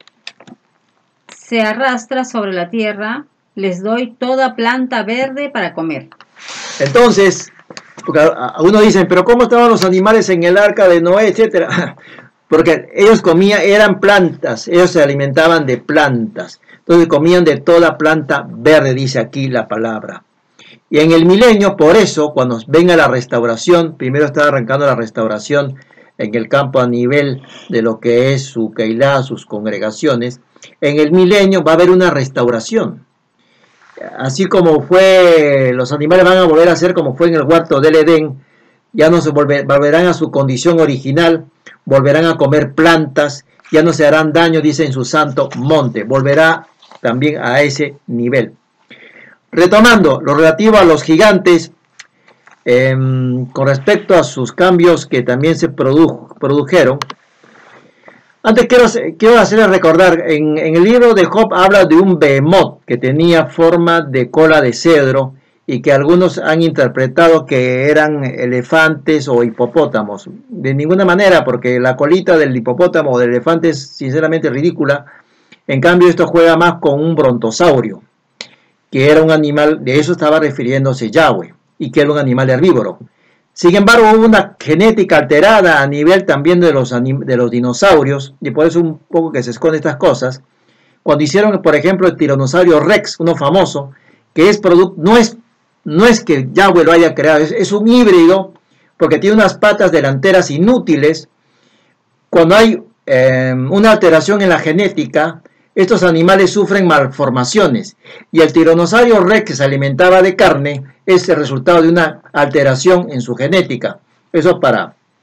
se arrastra sobre la tierra, les doy toda planta verde para comer. Entonces, porque a uno dicen, pero ¿cómo estaban los animales en el arca de Noé, etcétera? Porque ellos comían, eran plantas, ellos se alimentaban de plantas. Entonces comían de toda planta verde, dice aquí la palabra. Y en el milenio, por eso, cuando venga la restauración, primero está arrancando la restauración en el campo a nivel de lo que es su Keilah, sus congregaciones, en el milenio va a haber una restauración. Así como fue, los animales van a volver a ser como fue en el huerto del Edén, ya no se volver, volverán a su condición original, volverán a comer plantas, ya no se harán daño, dice en su santo monte, volverá también a ese nivel. Retomando lo relativo a los gigantes, eh, con respecto a sus cambios que también se produ produjeron, antes quiero, quiero hacerles recordar, en, en el libro de Job habla de un behemoth que tenía forma de cola de cedro y que algunos han interpretado que eran elefantes o hipopótamos. De ninguna manera, porque la colita del hipopótamo o del elefante es sinceramente ridícula. En cambio, esto juega más con un brontosaurio, que era un animal, de eso estaba refiriéndose Yahweh, y que era un animal herbívoro. Sin embargo, hubo una genética alterada a nivel también de los, de los dinosaurios, y por eso un poco que se esconden estas cosas. Cuando hicieron, por ejemplo, el tiranosaurio Rex, uno famoso, que es producto, no es, no es que Yahweh lo haya creado, es, es un híbrido, porque tiene unas patas delanteras inútiles. Cuando hay eh, una alteración en la genética, estos animales sufren malformaciones, y el tiranosaurio Rex, que se alimentaba de carne, es el resultado de una alteración en su genética. Eso para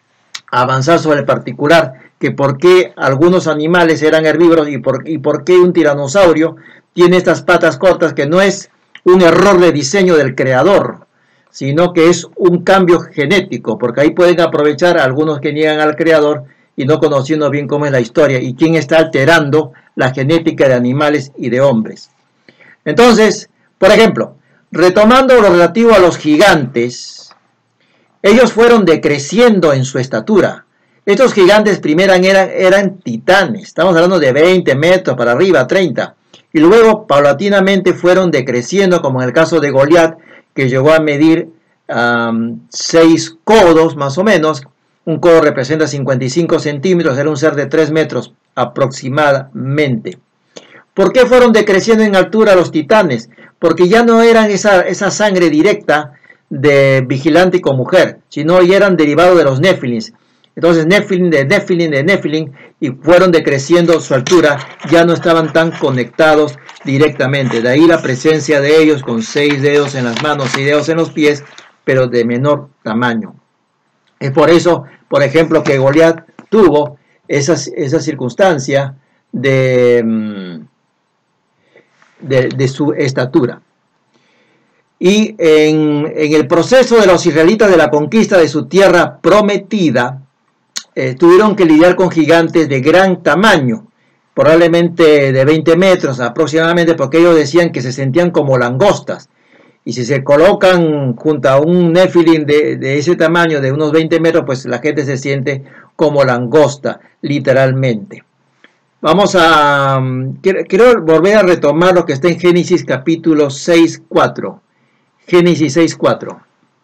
avanzar sobre el particular, que por qué algunos animales eran herbívoros y por, y por qué un tiranosaurio tiene estas patas cortas, que no es un error de diseño del creador, sino que es un cambio genético, porque ahí pueden aprovechar a algunos que niegan al creador y no conociendo bien cómo es la historia y quién está alterando la genética de animales y de hombres. Entonces, por ejemplo, retomando lo relativo a los gigantes, ellos fueron decreciendo en su estatura. Estos gigantes primero eran, eran titanes, estamos hablando de veinte metros para arriba, treinta, y luego paulatinamente fueron decreciendo, como en el caso de Goliat, que llegó a medir um, seis codos más o menos. Un codo representa cincuenta y cinco centímetros, era un ser de tres metros aproximadamente. ¿Por qué fueron decreciendo en altura los titanes? Porque ya no eran esa, esa sangre directa de vigilante con mujer, sino ya eran derivados de los Nephilims. Entonces Nephilim de Nephilim de Nephilim, y fueron decreciendo su altura, ya no estaban tan conectados directamente. De ahí la presencia de ellos con seis dedos en las manos y dedos en los pies, pero de menor tamaño. Es por eso, por ejemplo, que Goliat tuvo esa, esa circunstancia de, de, de su estatura. Y en, en el proceso de los israelitas de la conquista de su tierra prometida, eh, tuvieron que lidiar con gigantes de gran tamaño, probablemente de veinte metros aproximadamente, porque ellos decían que se sentían como langostas. Y si se colocan junto a un Nephilim de, de ese tamaño, de unos veinte metros, pues la gente se siente como langosta, literalmente. Vamos a... Quiero, quiero volver a retomar lo que está en Génesis capítulo seis, cuatro. Génesis seis, cuatro.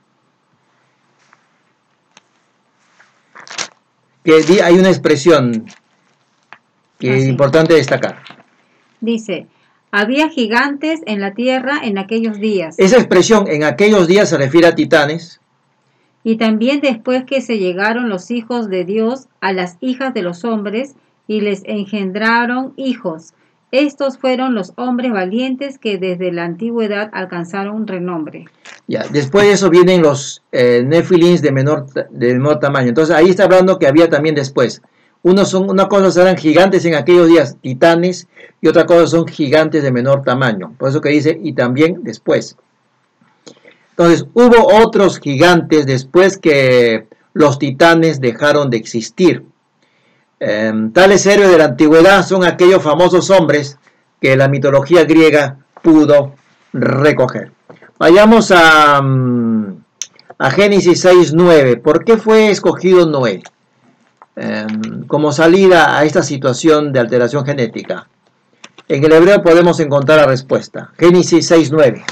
Que hay una expresión que ah, es sí. importante destacar. Dice, había gigantes en la tierra en aquellos días. Esa expresión en aquellos días se refiere a titanes. Y también después que se llegaron los hijos de Dios a las hijas de los hombres y les engendraron hijos. Estos fueron los hombres valientes que desde la antigüedad alcanzaron un renombre. Ya, después de eso vienen los eh, Nephilims de menor, de menor tamaño. Entonces ahí está hablando que había también después. Unos son, una cosa eran gigantes en aquellos días, titanes, y otra cosa son gigantes de menor tamaño. Por eso que dice, y también después. Entonces, hubo otros gigantes después que los titanes dejaron de existir. Eh, tales héroes de la antigüedad son aquellos famosos hombres que la mitología griega pudo recoger. Vayamos a, a Génesis seis, nueve. ¿Por qué fue escogido Noé eh, como salida a esta situación de alteración genética? En el hebreo podemos encontrar la respuesta. Génesis seis, nueve.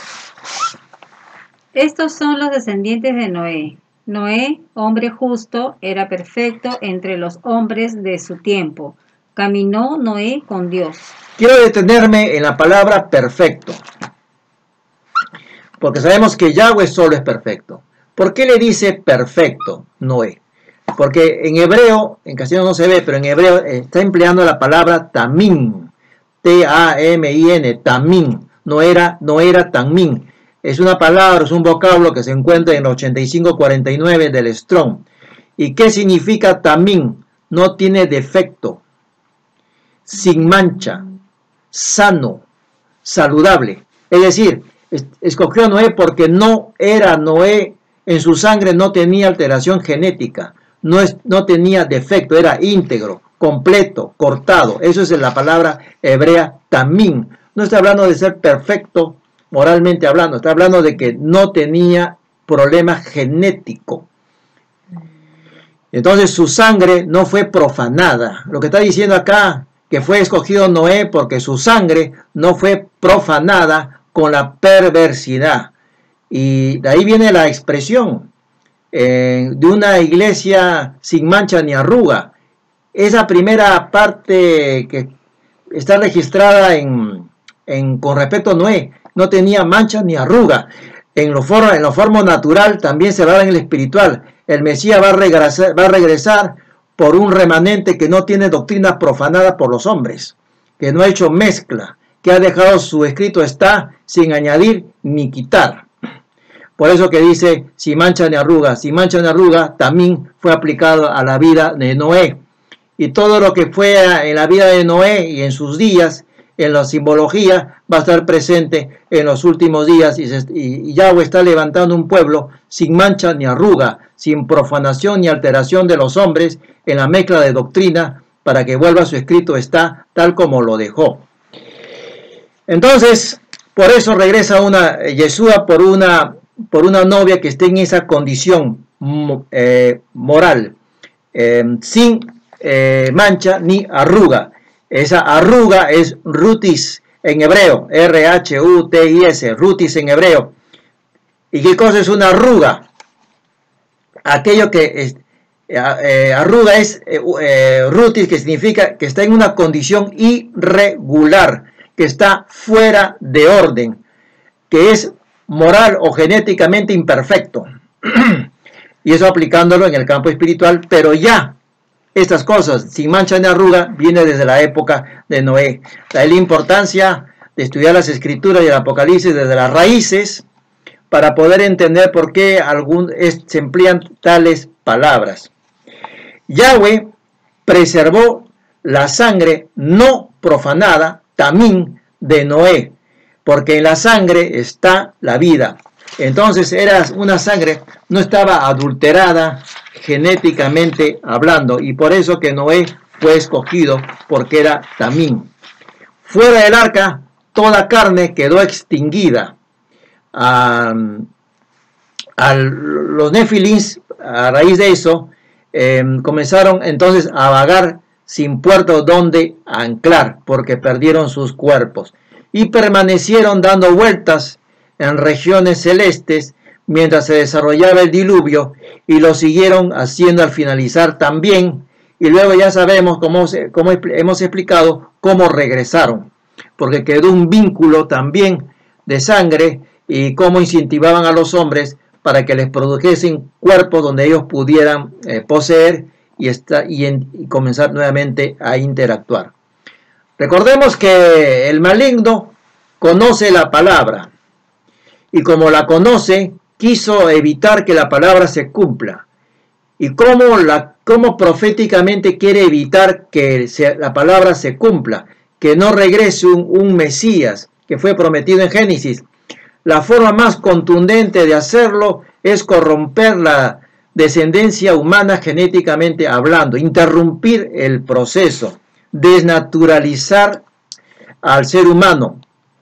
Estos son los descendientes de Noé. Noé, hombre justo, era perfecto entre los hombres de su tiempo. Caminó Noé con Dios. Quiero detenerme en la palabra perfecto, porque sabemos que Yahweh solo es perfecto. ¿Por qué le dice perfecto Noé? Porque en hebreo, en castellano no se ve, pero en hebreo está empleando la palabra tamim, T A M I N, tamim, no era, no era tamim. Es una palabra, es un vocablo que se encuentra en ochenta y cinco cuarenta y nueve del Strong. ¿Y qué significa tamim? No tiene defecto, sin mancha, sano, saludable. Es decir, escogió a Noé porque no era Noé, en su sangre no tenía alteración genética, no, es, no tenía defecto, era íntegro, completo, cortado. Eso es la palabra hebrea tamim. No está hablando de ser perfecto moralmente hablando, está hablando de que no tenía problema genético. Entonces su sangre no fue profanada. Lo que está diciendo acá, que fue escogido Noé porque su sangre no fue profanada con la perversidad. Y de ahí viene la expresión eh, de una iglesia sin mancha ni arruga. Esa primera parte que está registrada en, en, con respecto a Noé, no tenía mancha ni arruga. En lo, for, en lo forma natural también se va a dar en el espiritual. El Mesías va a, regresar, va a regresar por un remanente que no tiene doctrina profanada por los hombres, que no ha hecho mezcla, que ha dejado su escrito está sin añadir ni quitar. Por eso que dice, sin mancha ni arruga. Sin mancha ni arruga también fue aplicado a la vida de Noé. Y todo lo que fue en la vida de Noé y en sus días, en la simbología, va a estar presente en los últimos días. Y, se, y Yahweh está levantando un pueblo sin mancha ni arruga, sin profanación ni alteración de los hombres, en la mezcla de doctrina, para que vuelva su escrito está tal como lo dejó. Entonces, por eso regresa una Yeshua por una, por una novia que esté en esa condición eh, moral, eh, sin eh, mancha ni arruga. Esa arruga es rutis en hebreo, R H U T I S, rutis en hebreo. ¿Y qué cosa es una arruga? Aquello que es, eh, arruga es eh, eh, rutis, que significa que está en una condición irregular, que está fuera de orden, que es moral o genéticamente imperfecto. Y eso aplicándolo en el campo espiritual, pero ya estas cosas, sin mancha ni arruga, viene desde la época de Noé. De ahí la importancia de estudiar las escrituras y el Apocalipsis desde las raíces, para poder entender por qué algún, es, se emplean tales palabras. Yahweh preservó la sangre no profanada, tamín, de Noé, porque en la sangre está la vida. Entonces era una sangre, no estaba adulterada genéticamente hablando, y por eso que Noé fue escogido, porque era tamín. Fuera del arca, toda carne quedó extinguida. A, a los nefilins, a raíz de eso, eh, comenzaron entonces a vagar sin puerto donde anclar, porque perdieron sus cuerpos, y permanecieron dando vueltas en regiones celestes mientras se desarrollaba el diluvio, y lo siguieron haciendo al finalizar también, y luego ya sabemos, como, como hemos explicado, cómo regresaron, porque quedó un vínculo también de sangre, y cómo incentivaban a los hombres para que les produjesen cuerpos donde ellos pudieran eh, poseer y, está, y, en, y comenzar nuevamente a interactuar. Recordemos que el maligno conoce la palabra, y como la conoce, quiso evitar que la palabra se cumpla. Y cómo, la, cómo proféticamente quiere evitar que se, la palabra se cumpla, que no regrese un, un Mesías que fue prometido en Génesis. La forma más contundente de hacerlo es corromper la descendencia humana genéticamente hablando, interrumpir el proceso, desnaturalizar al ser humano.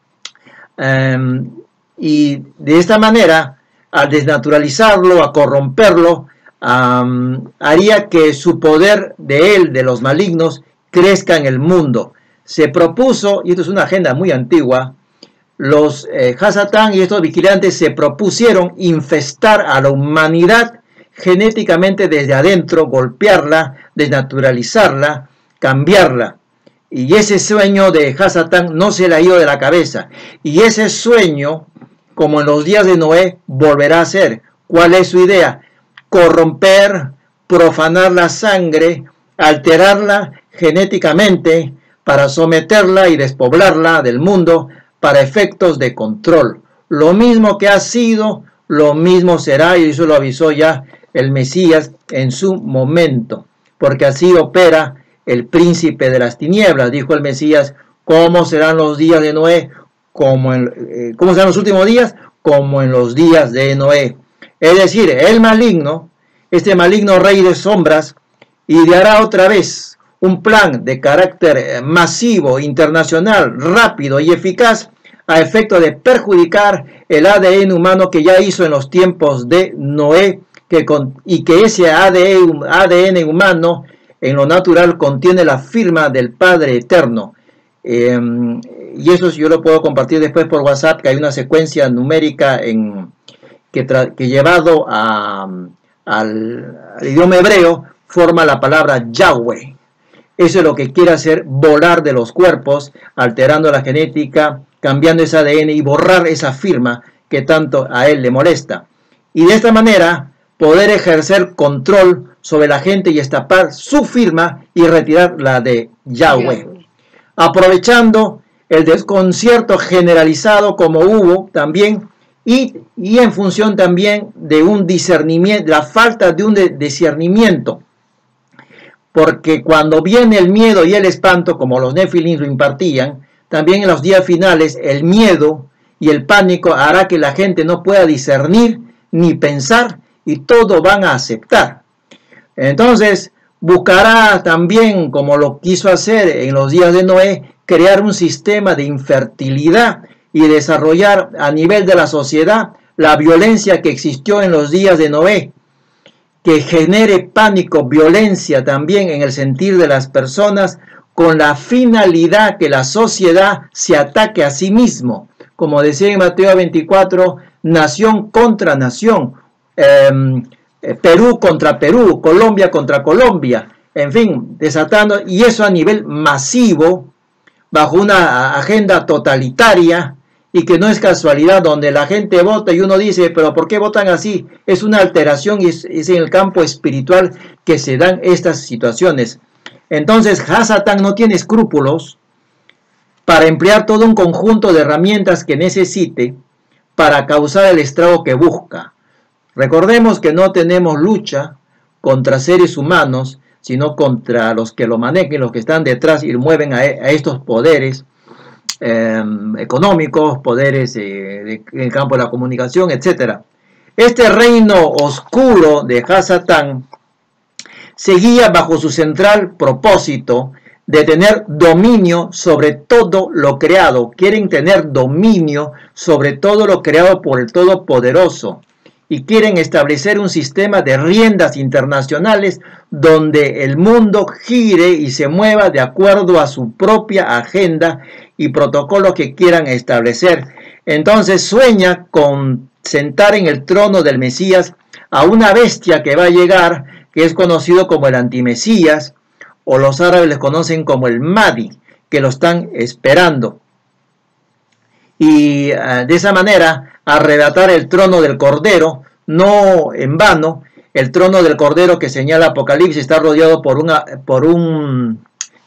Um, y de esta manera, al desnaturalizarlo, a corromperlo, um, haría que su poder de él, de los malignos, crezca en el mundo. Se propuso, y esto es una agenda muy antigua, los eh, Hasatán y estos vigilantes se propusieron infestar a la humanidad genéticamente desde adentro, golpearla, desnaturalizarla, cambiarla. Y ese sueño de Hasatán no se le ha ido de la cabeza. Y ese sueño, como en los días de Noé, volverá a ser. ¿Cuál es su idea? Corromper, profanar la sangre, alterarla genéticamente para someterla y despoblarla del mundo, para efectos de control. Lo mismo que ha sido, lo mismo será, y eso lo avisó ya el Mesías en su momento, porque así opera el príncipe de las tinieblas. Dijo el Mesías, ¿cómo serán los días de Noé? Como en, eh, ¿Cómo serán los últimos días? Como en los días de Noé. Es decir, el maligno, este maligno rey de sombras, ideará otra vez un plan de carácter masivo, internacional, rápido y eficaz, a efecto de perjudicar el A D N humano que ya hizo en los tiempos de Noé, que con, y que ese A D N humano en lo natural contiene la firma del Padre Eterno. Eh, y eso yo lo puedo compartir después por WhatsApp, que hay una secuencia numérica en, que, tra, que llevado a, al, al idioma hebreo forma la palabra Yahweh. Eso es lo que quiere hacer, volar de los cuerpos, alterando la genética, cambiando ese A D N y borrar esa firma que tanto a él le molesta. Y de esta manera poder ejercer control sobre la gente y estapar su firma y retirar la de Yahweh. Aprovechando el desconcierto generalizado como hubo también y, y en función también de un discernimiento, la falta de un de, discernimiento. Porque cuando viene el miedo y el espanto, como los Nefilim lo impartían, también en los días finales el miedo y el pánico hará que la gente no pueda discernir ni pensar y todo van a aceptar. Entonces buscará también, como lo quiso hacer en los días de Noé, crear un sistema de infertilidad y desarrollar a nivel de la sociedad la violencia que existió en los días de Noé, que genere pánico, violencia también en el sentir de las personas, con la finalidad que la sociedad se ataque a sí mismo. Como decía en Mateo veinticuatro, nación contra nación, eh, Perú contra Perú, Colombia contra Colombia, en fin, desatando, y eso a nivel masivo, bajo una agenda totalitaria, y que no es casualidad, donde la gente vota y uno dice, pero ¿por qué votan así? Es una alteración y es, es en el campo espiritual que se dan estas situaciones. Entonces Hasatán no tiene escrúpulos para emplear todo un conjunto de herramientas que necesite para causar el estrago que busca. Recordemos que no tenemos lucha contra seres humanos, sino contra los que lo manejan, los que están detrás y mueven a, a estos poderes eh, económicos, poderes eh, de, en el campo de la comunicación, etcétera. Este reino oscuro de Hasatán seguía bajo su central propósito de tener dominio sobre todo lo creado. Quieren tener dominio sobre todo lo creado por el Todopoderoso. Y quieren establecer un sistema de riendas internacionales donde el mundo gire y se mueva de acuerdo a su propia agenda y protocolos que quieran establecer. Entonces sueña con sentar en el trono del Mesías a una bestia que va a llegar, que es conocido como el antimesías, o los árabes les conocen como el Mahdi, que lo están esperando. Y uh, de esa manera arrebatar el trono del Cordero, no en vano. El trono del Cordero que señala Apocalipsis está rodeado por, una, por un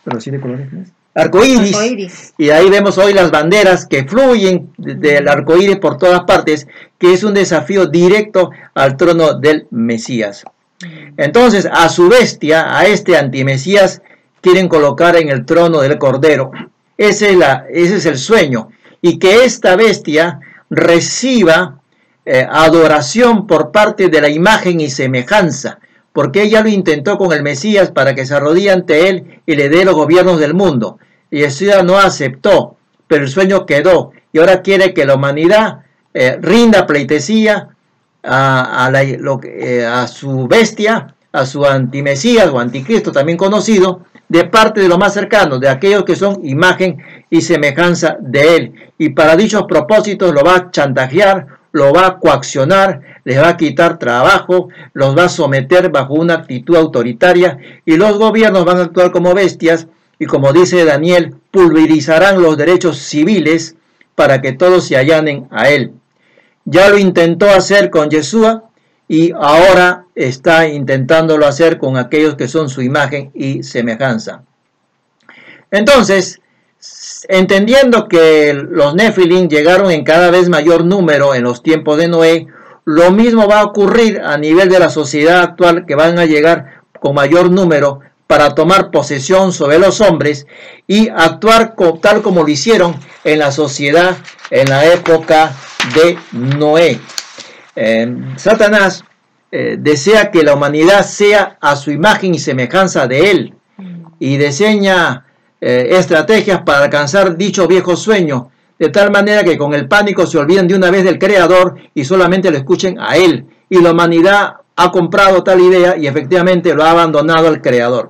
arcoíris, arcoíris, y ahí vemos hoy las banderas que fluyen del arcoíris por todas partes, que es un desafío directo al trono del Mesías. Entonces a su bestia, a este antimesías, quieren colocar en el trono del Cordero. Ese es, la, ese es el sueño, y que esta bestia reciba eh, adoración por parte de la imagen y semejanza, porque ella lo intentó con el Mesías para que se arrodille ante él y le dé los gobiernos del mundo, y Yeshua no aceptó, pero el sueño quedó, y ahora quiere que la humanidad eh, rinda pleitesía a, a, la, lo, eh, a su bestia, a su antimesías o anticristo también conocido, de parte de los más cercanos, de aquellos que son imagen y semejanza de él. Y para dichos propósitos lo va a chantajear, lo va a coaccionar, les va a quitar trabajo, los va a someter bajo una actitud autoritaria, y los gobiernos van a actuar como bestias, y como dice Daniel, pulverizarán los derechos civiles para que todos se allanen a él. Ya lo intentó hacer con Yeshua, y ahora está intentándolo hacer con aquellos que son su imagen y semejanza. Entonces, entendiendo que los Nefilim llegaron en cada vez mayor número en los tiempos de Noé, lo mismo va a ocurrir a nivel de la sociedad actual, que van a llegar con mayor número para tomar posesión sobre los hombres y actuar tal como lo hicieron en la sociedad en la época de Noé. Eh, Satanás eh, desea que la humanidad sea a su imagen y semejanza de él, y diseña eh, estrategias para alcanzar dicho viejo sueño, de tal manera que con el pánico se olviden de una vez del Creador y solamente lo escuchen a él, y la humanidad ha comprado tal idea y efectivamente lo ha abandonado al Creador.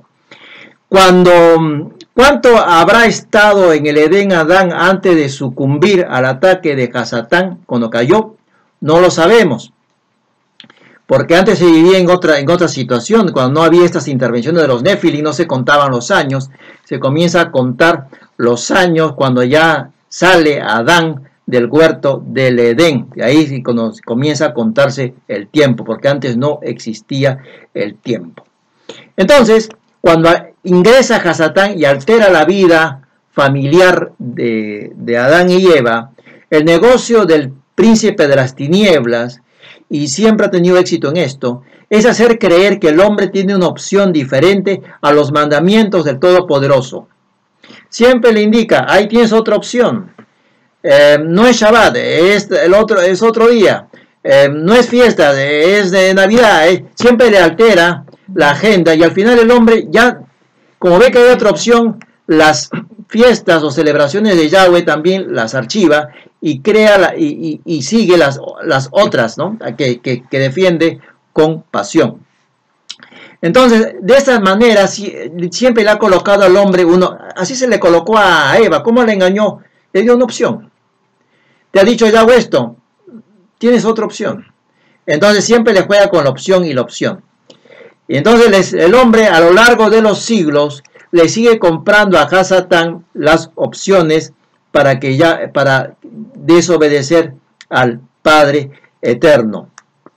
Cuando, ¿cuánto habrá estado en el Edén Adán antes de sucumbir al ataque de Hasatán cuando cayó? No lo sabemos, porque antes se vivía en otra, en otra situación. Cuando no había estas intervenciones de los Nefilim, no se contaban los años, se comienza a contar los años cuando ya sale Adán del huerto del Edén. Y ahí sí comienza a contarse el tiempo, porque antes no existía el tiempo. Entonces, cuando ingresa Hasatán y altera la vida familiar de, de Adán y Eva, el negocio del príncipe de las tinieblas, y siempre ha tenido éxito en esto, es hacer creer que el hombre tiene una opción diferente a los mandamientos del Todopoderoso. Siempre le indica, ahí tienes otra opción. Eh, no es Shabbat, es, el otro, es otro día. Eh, no es fiesta, es de Navidad. Eh. Siempre le altera la agenda y al final el hombre ya, como ve que hay otra opción, las fiestas o celebraciones de Yahweh también las archiva y crea la, y, y, y sigue las, las otras, ¿no? que, que, que defiende con pasión. Entonces, de esta manera, siempre le ha colocado al hombre uno, así se le colocó a Eva. ¿Cómo le engañó? Le dio una opción. Te ha dicho Yahweh esto, tienes otra opción. Entonces siempre le juega con la opción y la opción. Y entonces les, el hombre a lo largo de los siglos le sigue comprando a Hasatán las opciones para, que ya, para desobedecer al Padre Eterno.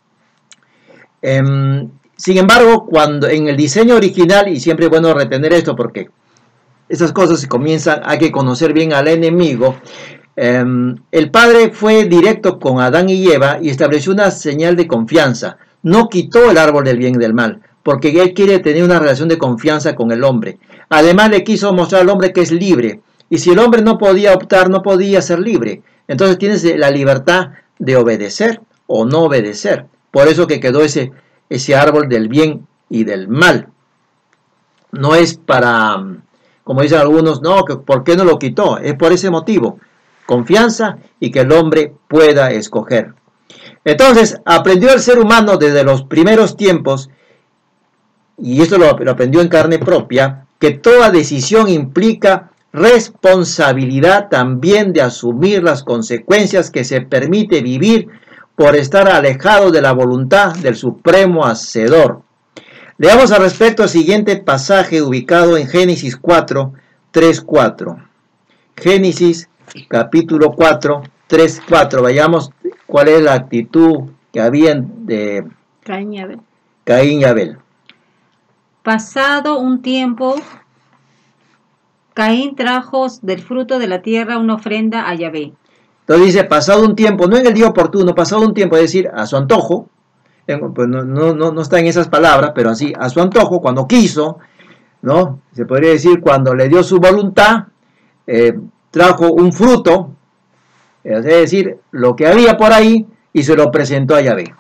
Eh, sin embargo, cuando en el diseño original, y siempre es bueno retener esto porque esas cosas se comienzan, hay que conocer bien al enemigo. Eh, el Padre fue directo con Adán y Eva y estableció una señal de confianza. No quitó el árbol del bien y del mal, porque Él quiere tener una relación de confianza con el hombre. Además le quiso mostrar al hombre que es libre. Y si el hombre no podía optar, no podía ser libre. Entonces tienes la libertad de obedecer o no obedecer. Por eso que quedó ese, ese árbol del bien y del mal. No es para, como dicen algunos, no, que ¿por qué no lo quitó? Es por ese motivo. Confianza y que el hombre pueda escoger. Entonces, aprendió el ser humano desde los primeros tiempos, y esto lo, lo aprendió en carne propia, que toda decisión implica responsabilidad también de asumir las consecuencias que se permite vivir por estar alejado de la voluntad del Supremo Hacedor. Leamos al respecto el siguiente pasaje ubicado en Génesis cuatro, tres, cuatro. Génesis capítulo cuatro, tres, cuatro. Vayamos cuál es la actitud que habían de Caín y Abel. Caín y Abel. Pasado un tiempo, Caín trajo del fruto de la tierra una ofrenda a Yahvé. Entonces dice, pasado un tiempo, no en el día oportuno, pasado un tiempo, es decir, a su antojo, pues no, no, no está en esas palabras, pero así, a su antojo, cuando quiso, ¿no? Se podría decir, cuando le dio su voluntad, eh, trajo un fruto, es decir, lo que había por ahí, y se lo presentó a Yahvé.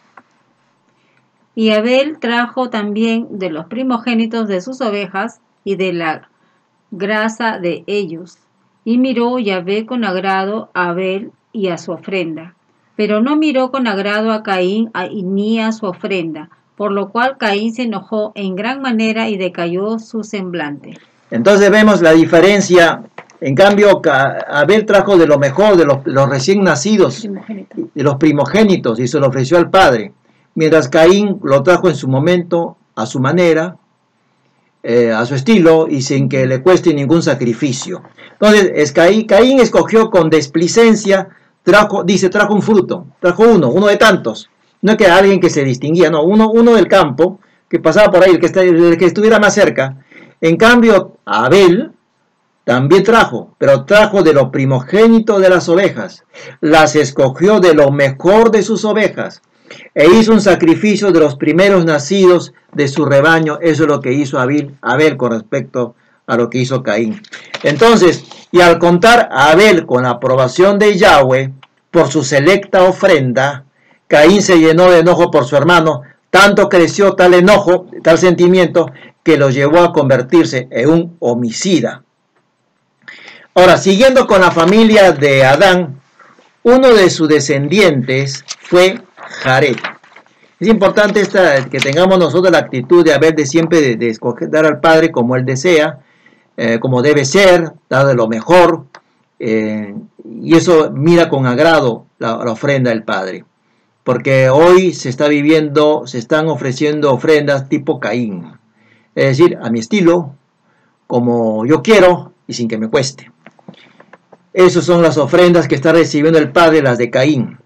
Y Abel trajo también de los primogénitos de sus ovejas y de la grasa de ellos. Y miró Yahvé con agrado a Abel y a su ofrenda, pero no miró con agrado a Caín ni a su ofrenda, por lo cual Caín se enojó en gran manera y decayó su semblante. Entonces vemos la diferencia. En cambio, Abel trajo de lo mejor, de los, de los recién nacidos, de los primogénitos, y se lo ofreció al Padre. Mientras Caín lo trajo en su momento, a su manera, eh, a su estilo, y sin que le cueste ningún sacrificio. Entonces, es Caín, Caín escogió con desplicencia, trajo, dice, trajo un fruto, trajo uno, uno de tantos. No es que alguien que se distinguía, no, uno, uno del campo, que pasaba por ahí, el que, está, el que estuviera más cerca. En cambio, Abel también trajo, pero trajo de lo primogénito de las ovejas. Las escogió de lo mejor de sus ovejas. E hizo un sacrificio de los primeros nacidos de su rebaño. Eso es lo que hizo Abel, Abel con respecto a lo que hizo Caín. Entonces, y al contar a Abel con la aprobación de Yahweh por su selecta ofrenda, Caín se llenó de enojo por su hermano. Tanto creció tal enojo, tal sentimiento, que lo llevó a convertirse en un homicida. Ahora, siguiendo con la familia de Adán, uno de sus descendientes fue Jared. Es importante esta, que tengamos nosotros la actitud de haber de siempre de, de escoger, dar al Padre como Él desea, eh, como debe ser, dar de lo mejor, eh, y eso mira con agrado la, la ofrenda del Padre. Porque hoy se está viviendo, se están ofreciendo ofrendas tipo Caín. Es decir, a mi estilo, como yo quiero y sin que me cueste. Esas son las ofrendas que está recibiendo el Padre, las de Caín.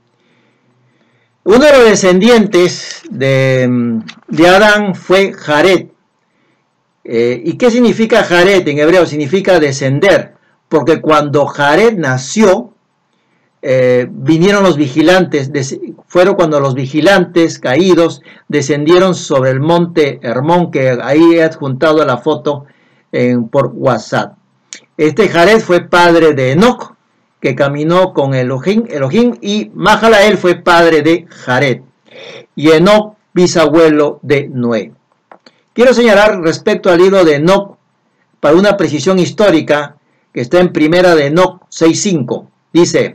Uno de los descendientes de, de Adán fue Jared. Eh, ¿Y qué significa Jared en hebreo? Significa descender. Porque cuando Jared nació, eh, vinieron los vigilantes, fueron cuando los vigilantes caídos descendieron sobre el monte Hermón, que ahí he adjuntado a la foto en, por WhatsApp. Este Jared fue padre de Enoc, que caminó con Elohim, Elohim, y Mahalael fue padre de Jared, y Enoc, bisabuelo de Noé. Quiero señalar respecto al libro de Enoc, para una precisión histórica, que está en primera de Enoc seis cinco, dice: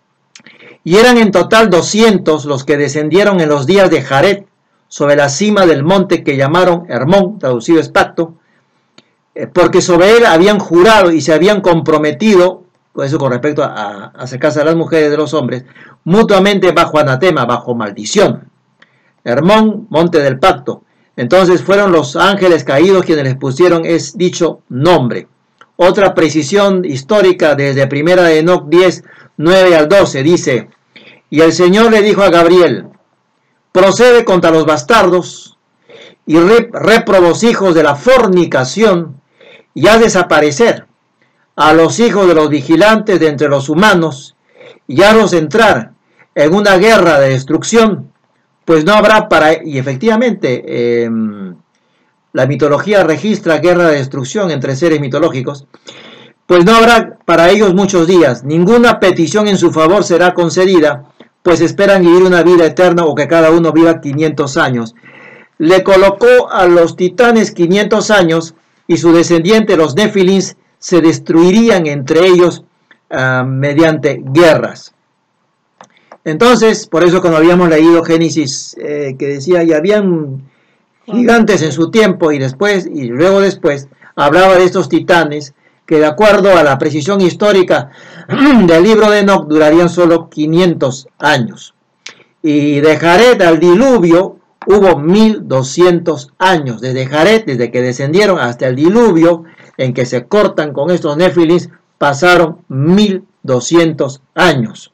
y eran en total doscientos los que descendieron en los días de Jared sobre la cima del monte que llamaron Hermón, traducido es pacto, porque sobre él habían jurado y se habían comprometido, eso con respecto a, a acercarse a las mujeres de los hombres, mutuamente bajo anatema, bajo maldición. Hermón, monte del pacto. Entonces fueron los ángeles caídos quienes les pusieron es dicho nombre. Otra precisión histórica desde primera de Enoc diez, nueve al doce, dice: y el Señor le dijo a Gabriel: procede contra los bastardos y réprobos hijos de la fornicación, y haz desaparecer a los hijos de los vigilantes de entre los humanos, y hazlos entrar en una guerra de destrucción, pues no habrá para... Y efectivamente, eh, la mitología registra guerra de destrucción entre seres mitológicos, pues no habrá para ellos muchos días, ninguna petición en su favor será concedida, pues esperan vivir una vida eterna o que cada uno viva quinientos años. Le colocó a los titanes quinientos años, y su descendiente, los Nefilins, se destruirían entre ellos uh, mediante guerras. Entonces, por eso cuando habíamos leído Génesis, eh, que decía, y habían gigantes en su tiempo, y después, y luego después, hablaba de estos titanes, que de acuerdo a la precisión histórica del libro de Enoc, durarían solo quinientos años. Y de Jared al diluvio hubo mil doscientos años, desde Jared, desde que descendieron hasta el diluvio, en que se cortan con estos Nefilins, pasaron mil doscientos años.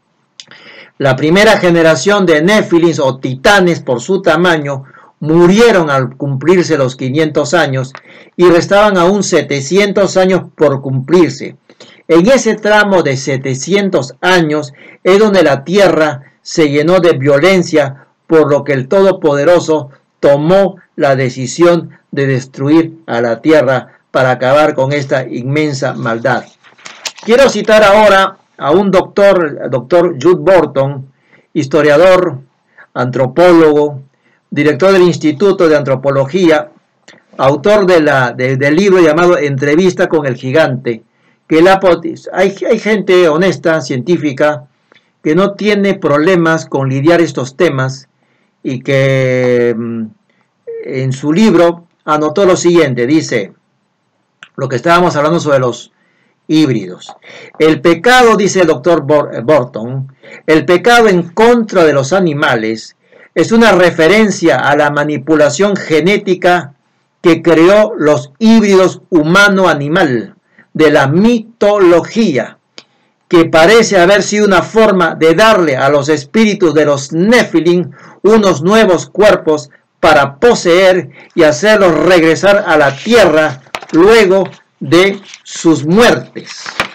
La primera generación de Nefilins o titanes por su tamaño murieron al cumplirse los quinientos años y restaban aún setecientos años por cumplirse. En ese tramo de setecientos años es donde la tierra se llenó de violencia, por lo que el Todopoderoso tomó la decisión de destruir a la tierra para acabar con esta inmensa maldad. Quiero citar ahora a un doctor, el doctor Jude Burton, historiador, antropólogo, director del Instituto de Antropología, autor de la, de, del libro llamado Entrevista con el Gigante, que la, hay, hay gente honesta, científica, que no tiene problemas con lidiar estos temas y que en su libro anotó lo siguiente, dice, lo que estábamos hablando sobre los híbridos. El pecado, dice el doctor Burton, el pecado en contra de los animales es una referencia a la manipulación genética que creó los híbridos humano-animal de la mitología, que parece haber sido una forma de darle a los espíritus de los Nefilim unos nuevos cuerpos para poseer y hacerlos regresar a la tierra luego de sus muertes.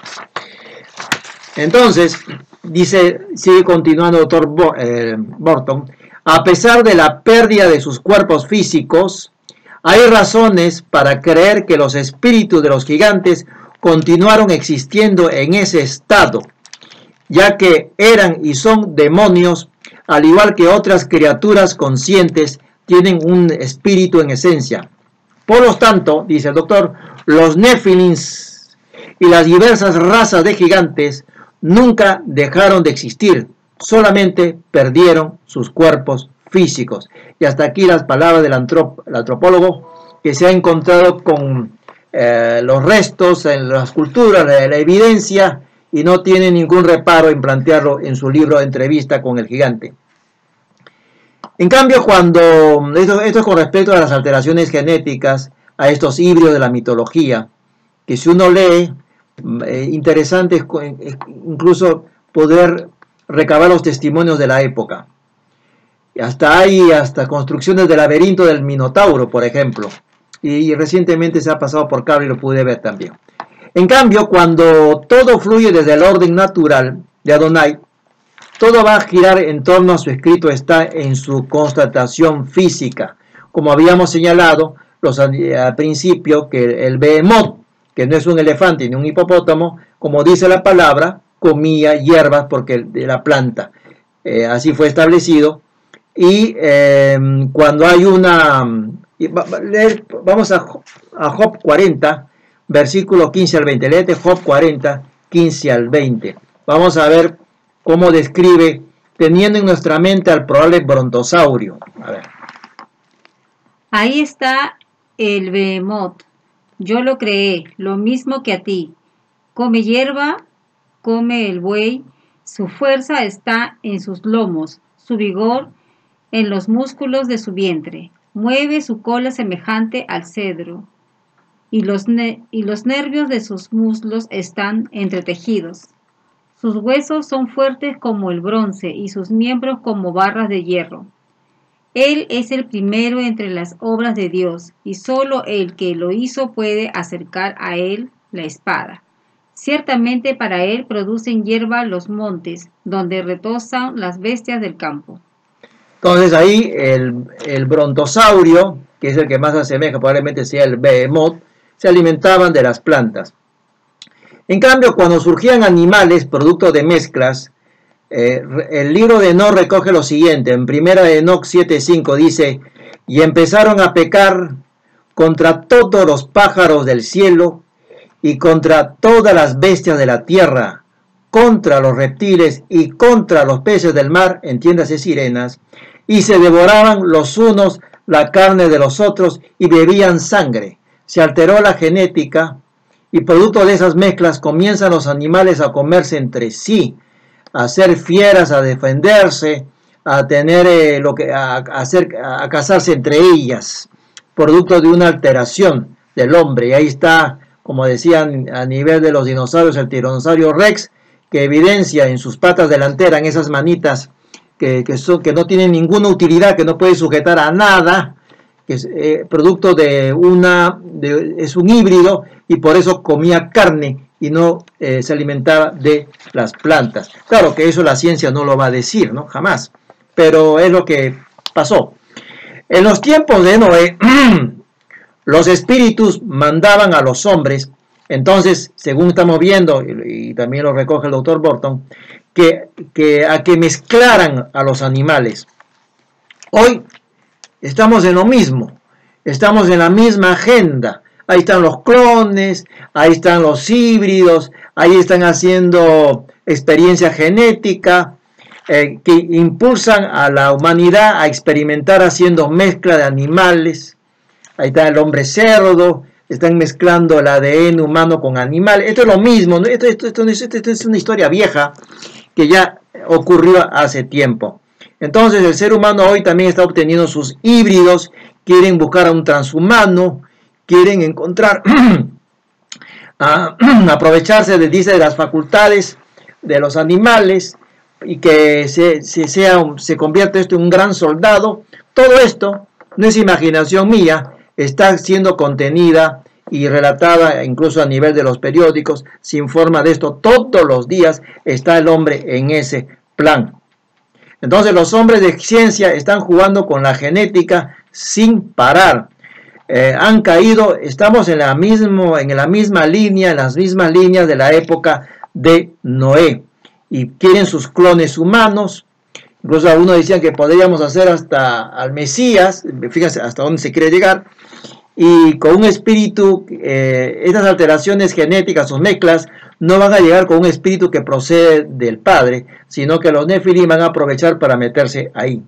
Entonces, dice, sigue continuando el doctor eh, Burton, a pesar de la pérdida de sus cuerpos físicos, hay razones para creer que los espíritus de los gigantes continuaron existiendo en ese estado, ya que eran y son demonios, al igual que otras criaturas conscientes, tienen un espíritu en esencia. Por lo tanto, dice el doctor, los Nefilins y las diversas razas de gigantes nunca dejaron de existir, solamente perdieron sus cuerpos físicos. Y hasta aquí las palabras del antrop antropólogo que se ha encontrado con eh, los restos en las culturas, la, la evidencia, y no tiene ningún reparo en plantearlo en su libro Entrevista con el Gigante. En cambio, cuando esto, esto es con respecto a las alteraciones genéticas, a estos híbridos de la mitología, que si uno lee, eh, interesante es incluso poder recabar los testimonios de la época. Hasta hay hasta construcciones del laberinto del Minotauro, por ejemplo. Y, y recientemente se ha pasado por cable y lo pude ver también. En cambio, cuando todo fluye desde el orden natural, de Adonai, todo va a girar en torno a su escrito está en su constatación física. Como habíamos señalado los, al principio, que el Behemoth, que no es un elefante ni un hipopótamo, como dice la palabra, comía hierbas porque de la planta. Eh, así fue establecido. Y eh, cuando hay una... Vamos a, a Job cuarenta, versículo quince al veinte. Léete Job cuarenta, quince al veinte. Vamos a ver cómo describe, teniendo en nuestra mente al probable brontosaurio. A ver. Ahí está el Behemoth. Yo lo creé, lo mismo que a ti. Come hierba, come el buey. Su fuerza está en sus lomos, su vigor en los músculos de su vientre. Mueve su cola semejante al cedro, y los, y los nervios de sus muslos están entretejidos. Sus huesos son fuertes como el bronce, y sus miembros como barras de hierro. Él es el primero entre las obras de Dios, y solo el que lo hizo puede acercar a él la espada. Ciertamente para él producen hierba los montes, donde retozan las bestias del campo. Entonces ahí el, el brontosaurio, que es el que más asemeja, probablemente sea el Behemoth, se alimentaban de las plantas. En cambio, cuando surgían animales producto de mezclas, eh, el libro de Enoc recoge lo siguiente. En primera de Enoc siete cinco dice: y empezaron a pecar contra todos los pájaros del cielo y contra todas las bestias de la tierra, contra los reptiles y contra los peces del mar, entiéndase sirenas, y se devoraban los unos la carne de los otros y bebían sangre. Se alteró la genética y producto de esas mezclas comienzan los animales a comerse entre sí, a ser fieras, a defenderse, a tener eh, lo que a, a hacer a casarse entre ellas, producto de una alteración del hombre. Y ahí está, como decían a nivel de los dinosaurios, el tiranosaurio Rex, que evidencia en sus patas delanteras, en esas manitas que, que, son, que no tienen ninguna utilidad, que no puede sujetar a nada, que es eh, producto de una, de, es un híbrido, y por eso comía carne y no eh, se alimentaba de las plantas. Claro que eso la ciencia no lo va a decir, ¿no? Jamás, pero es lo que pasó. En los tiempos de Noé, los espíritus mandaban a los hombres. Entonces, según estamos viendo, y, y también lo recoge el doctor Burton, que, que a que mezclaran a los animales. Hoy estamos en lo mismo, estamos en la misma agenda. Ahí están los clones, ahí están los híbridos, ahí están haciendo experiencia genética, eh, que impulsan a la humanidad a experimentar haciendo mezcla de animales. Ahí está el hombre cerdo. Están mezclando el A D N humano con animal. Esto es lo mismo. Esto, esto, esto, esto, esto es una historia vieja que ya ocurrió hace tiempo. Entonces el ser humano hoy también está obteniendo sus híbridos. Quieren buscar a un transhumano. Quieren encontrar, a, aprovecharse de, dice, de las facultades de los animales. Y que se, se, sea, se convierta esto en un gran soldado. Todo esto no es imaginación mía. Está siendo contenida y relatada incluso a nivel de los periódicos. Se informa de esto todos los días. Está el hombre en ese plan. Entonces los hombres de ciencia están jugando con la genética sin parar. Eh, han caído, estamos en la, mismo, en la misma línea, en las mismas líneas de la época de Noé. Y quieren sus clones humanos. Incluso algunos decían que podríamos hacer hasta al Mesías. Fíjense hasta dónde se quiere llegar. Y con un espíritu, eh, estas alteraciones genéticas o mezclas no van a llegar con un espíritu que procede del Padre, sino que los Nefilim van a aprovechar para meterse ahí.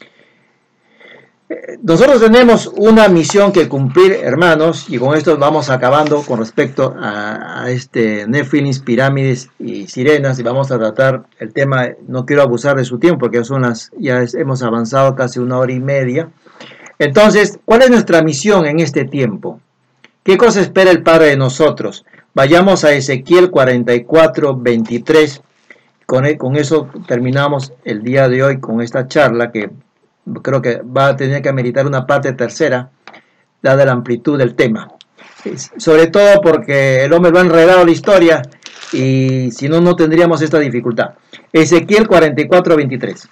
Eh, nosotros tenemos una misión que cumplir, hermanos, y con esto vamos acabando con respecto a, a este Nefilim, pirámides y sirenas, y vamos a tratar el tema. No quiero abusar de su tiempo, porque son las, ya es, hemos avanzado casi una hora y media. Entonces, ¿cuál es nuestra misión en este tiempo? ¿Qué cosa espera el Padre de nosotros? Vayamos a Ezequiel cuarenta y cuatro, veintitrés. Con, con eso terminamos el día de hoy con esta charla que creo que va a tener que ameritar una parte tercera, dada la amplitud del tema. Sobre todo porque el hombre lo ha enredado la historia y si no, no tendríamos esta dificultad. Ezequiel cuarenta y cuatro, veintitrés.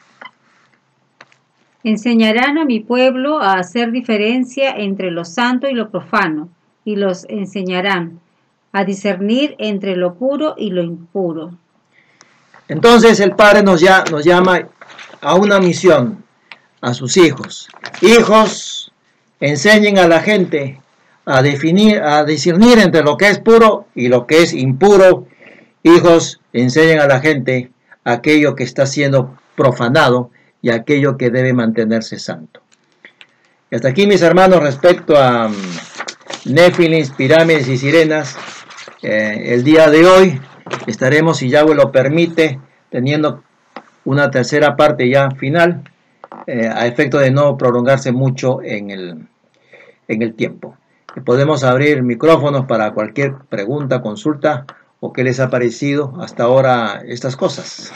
Enseñarán a mi pueblo a hacer diferencia entre lo santo y lo profano, y los enseñarán a discernir entre lo puro y lo impuro. Entonces el Padre nos, ya, nos llama a una misión, a sus hijos. Hijos, enseñen a la gente a definir, a discernir entre lo que es puro y lo que es impuro. Hijos, enseñen a la gente aquello que está siendo profanado y aquello que debe mantenerse santo. Y hasta aquí, mis hermanos, respecto a um, Néfilins, pirámides y sirenas. Eh, el día de hoy estaremos, si Yahweh lo permite, teniendo una tercera parte ya final, eh, a efecto de no prolongarse mucho en el, en el tiempo. Podemos abrir micrófonos para cualquier pregunta, consulta, o qué les ha parecido hasta ahora estas cosas.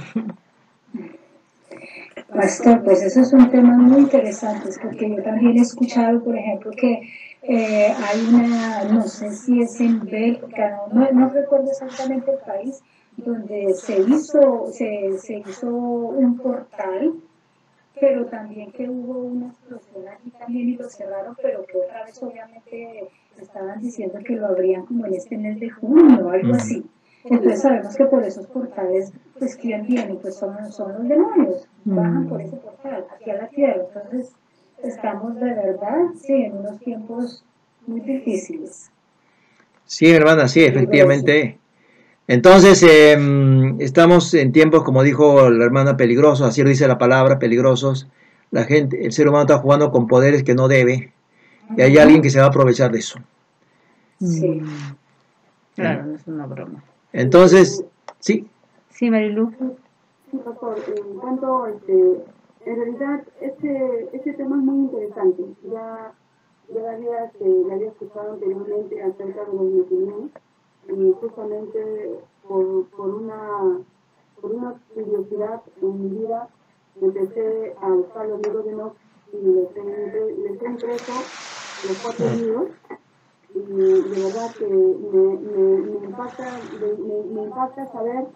Pastor, pues eso es un tema muy interesante, porque yo también he escuchado, por ejemplo, que eh, hay una, no sé si es en Bélgica, no, no recuerdo exactamente el país, donde se hizo, se, se hizo un portal, pero también que hubo una explosión aquí también y lo cerraron, pero que otra vez obviamente estaban diciendo que lo abrían como en este mes de junio o algo así. Entonces sabemos que por esos portales, pues ¿quién viene? Pues son, son los demonios, bajan por ese portal aquí a la tierra. Entonces estamos de verdad, sí, en unos tiempos muy difíciles. Sí, hermana, sí, efectivamente. Entonces, eh, estamos en tiempos, como dijo la hermana, peligrosos, así lo dice la palabra, peligrosos. La gente, el ser humano está jugando con poderes que no debe, y hay alguien que se va a aprovechar de eso. Sí. Claro, no es una broma. Entonces, sí. Sí, Marilu. Sí, doctor, en cuanto, este, en realidad, este, este tema es muy interesante. Ya, ya había, este, ya había escuchado anteriormente acerca de los Nephilim, y justamente por, por una por una curiosidad en mi vida empecé a buscar los libros de Enoch y les he, les he impreso los cuatro libros, y de verdad que me, me, me impacta me, me impacta saber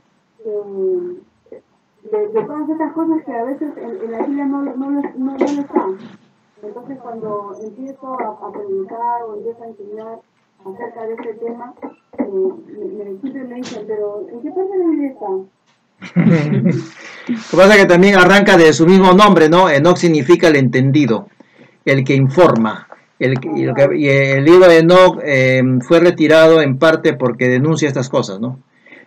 que de, de todas estas cosas que a veces en, en la Biblia no, no, no, no, no están. Entonces cuando empiezo a, a predicar o empiezo a enseñar acerca de este tema, eh, me, me, siempre me dicen, pero ¿en qué parte de la Biblia está? Lo que pasa es que también arranca de su mismo nombre, ¿no? Enoch significa el entendido, el que informa. El, y, lo que, y el libro de Enoch eh, fue retirado en parte porque denuncia estas cosas, ¿no?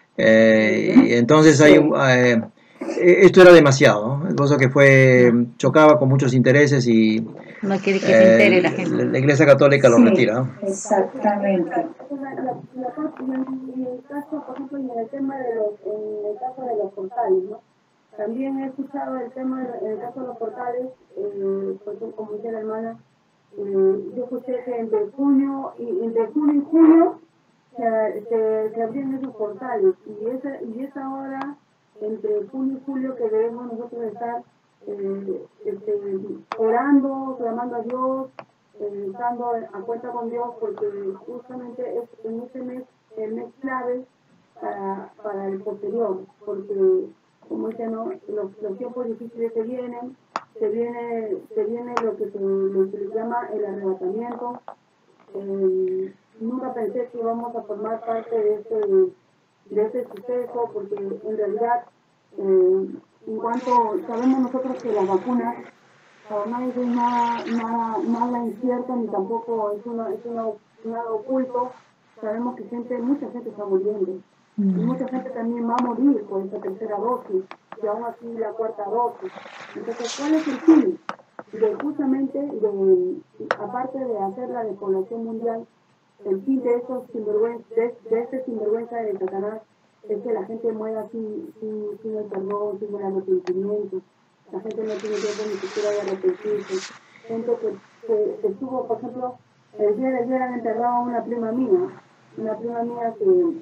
Eh, y entonces hay, eh, esto era demasiado, ¿no? Cosa que fue, chocaba con muchos intereses y no quiere que se entere eh, la gente. La Iglesia Católica lo sí, retira, ¿no? Exactamente. La, la, la parte, en el caso, por ejemplo, en el tema de los, en el caso de los portales, ¿no? También he escuchado el tema, en el caso de los portales, eh, por ejemplo, como dice la hermana, eh, yo escuché que entre junio y entre junio y julio se, se, se abrían esos portales, y esa, y esa hora entre junio y julio que debemos nosotros estar eh, este, orando, clamando a Dios, eh, estando a cuenta con Dios, porque justamente es en ese mes el mes clave para, para el posterior, porque como dicen, ¿no? los, los tiempos difíciles se vienen, se viene, se viene lo que se, lo que se llama el arrebatamiento. Eh, nunca pensé que íbamos a formar parte de este, de este suceso, porque en realidad, eh, en cuanto sabemos nosotros que las vacunas, no es nada, nada, nada incierto, ni tampoco es, una, es una, nada oculto. Sabemos que gente, mucha gente está muriendo. Y mucha gente también va a morir por esta tercera dosis, y aún así la cuarta dosis. Entonces, ¿cuál es el fin? De justamente, de, aparte de hacer la despoblación mundial, el fin de esos sinvergüenza, de, de este sinvergüenza de Satanás, es que la gente muera sin, sin, sin el perdón, sin el arrepentimiento. La gente no tiene tiempo ni siquiera de arrepentirse. Gente que, que, que estuvo, por ejemplo, el día de ayer han enterrado a una prima mía, una prima mía que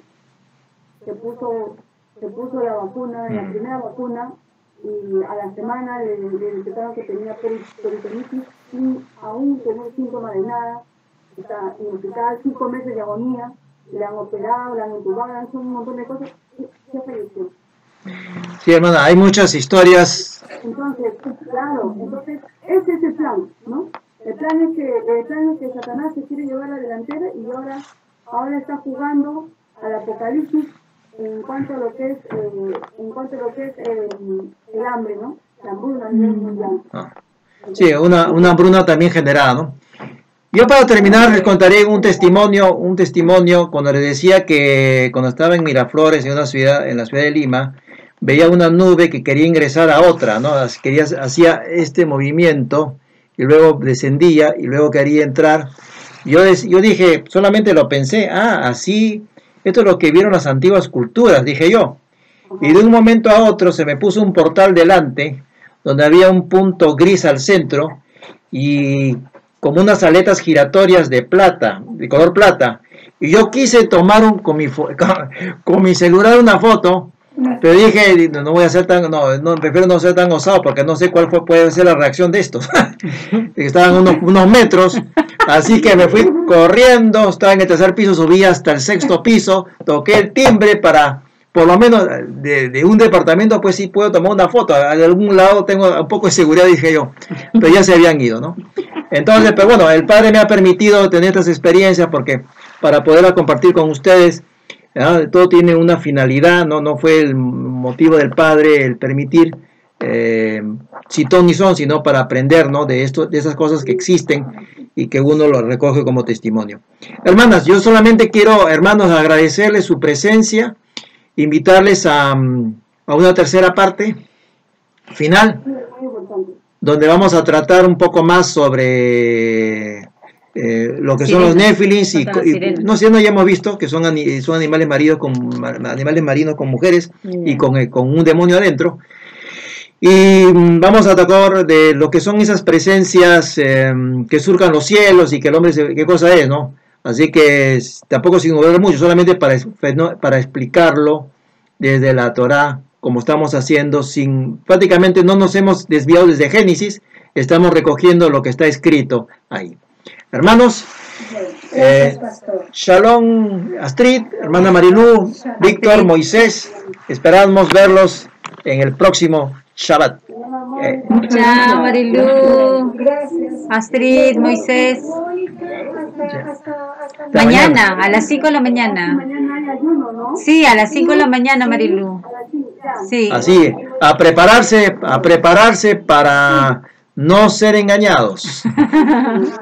se puso, se puso la vacuna, la primera vacuna, y a la semana le, le detectaron que tenía peritonitis sin aún tener síntomas de nada. Está en hospital, cinco meses de agonía, le han operado, le han entubado, le han hecho un montón de cosas, y ya falleció. Sí, hermana, hay muchas historias. Entonces, claro, entonces ese es el plan, ¿no? El plan es que, el plan es que Satanás se quiere llevar a la delantera y ahora, ahora está jugando al apocalipsis en cuanto a lo que es, eh, en cuanto a lo que es eh, el hambre, ¿no? La hambruna a nivel mundial. Ah. Sí, una, una hambruna también generada, ¿no? Yo para terminar les contaré un testimonio, un testimonio cuando les decía que cuando estaba en Miraflores, en una ciudad, en la ciudad de Lima, veía una nube que quería ingresar a otra, ¿no? Quería, hacía este movimiento y luego descendía y luego quería entrar. Yo, yo dije, solamente lo pensé, ah, así, esto es lo que vieron las antiguas culturas, dije yo. Y de un momento a otro se me puso un portal delante, donde había un punto gris al centro y como unas aletas giratorias de plata, de color plata. Y yo quise tomar un, con, mi, con mi celular una foto, pero dije, no voy a ser tan, no, no, prefiero no ser tan osado porque no sé cuál fue, puede ser la reacción de estos. Estaban unos, unos metros, así que me fui corriendo, estaba en el tercer piso, subí hasta el sexto piso, toqué el timbre para, por lo menos de, de un departamento, pues sí puedo tomar una foto, de algún lado tengo un poco de seguridad, dije yo, pero ya se habían ido, ¿no? Entonces, pero bueno, el Padre me ha permitido tener estas experiencias porque para poderla compartir con ustedes, ¿no? Todo tiene una finalidad, no no fue el motivo del Padre el permitir eh, si ton ni son, sino para aprender, ¿no? de esto, de esas cosas que existen y que uno lo recoge como testimonio. Hermanas, yo solamente quiero, hermanos, agradecerles su presencia, invitarles a, a una tercera parte final, donde vamos a tratar un poco más sobre Eh, lo que son los Nephilims y, y no sé, no ya hemos visto que son, son animales marinos con animales marinos con mujeres yeah. y con, con un demonio adentro, y vamos a tratar de lo que son esas presencias eh, que surcan los cielos y que el hombre se, qué cosa es, ¿no? Así que tampoco sin mover mucho, solamente para, para explicarlo desde la Torá, como estamos haciendo, sin prácticamente no nos hemos desviado desde Génesis, estamos recogiendo lo que está escrito ahí. Hermanos, eh, Shalom Astrid, hermana Marilú, Víctor, Moisés, esperamos verlos en el próximo Shabbat. Eh, Chao Marilú, Astrid, Moisés. Mañana, a las cinco de la mañana. Sí, a las cinco de la mañana, Marilú. Sí. Así, a prepararse, a prepararse para no ser engañados.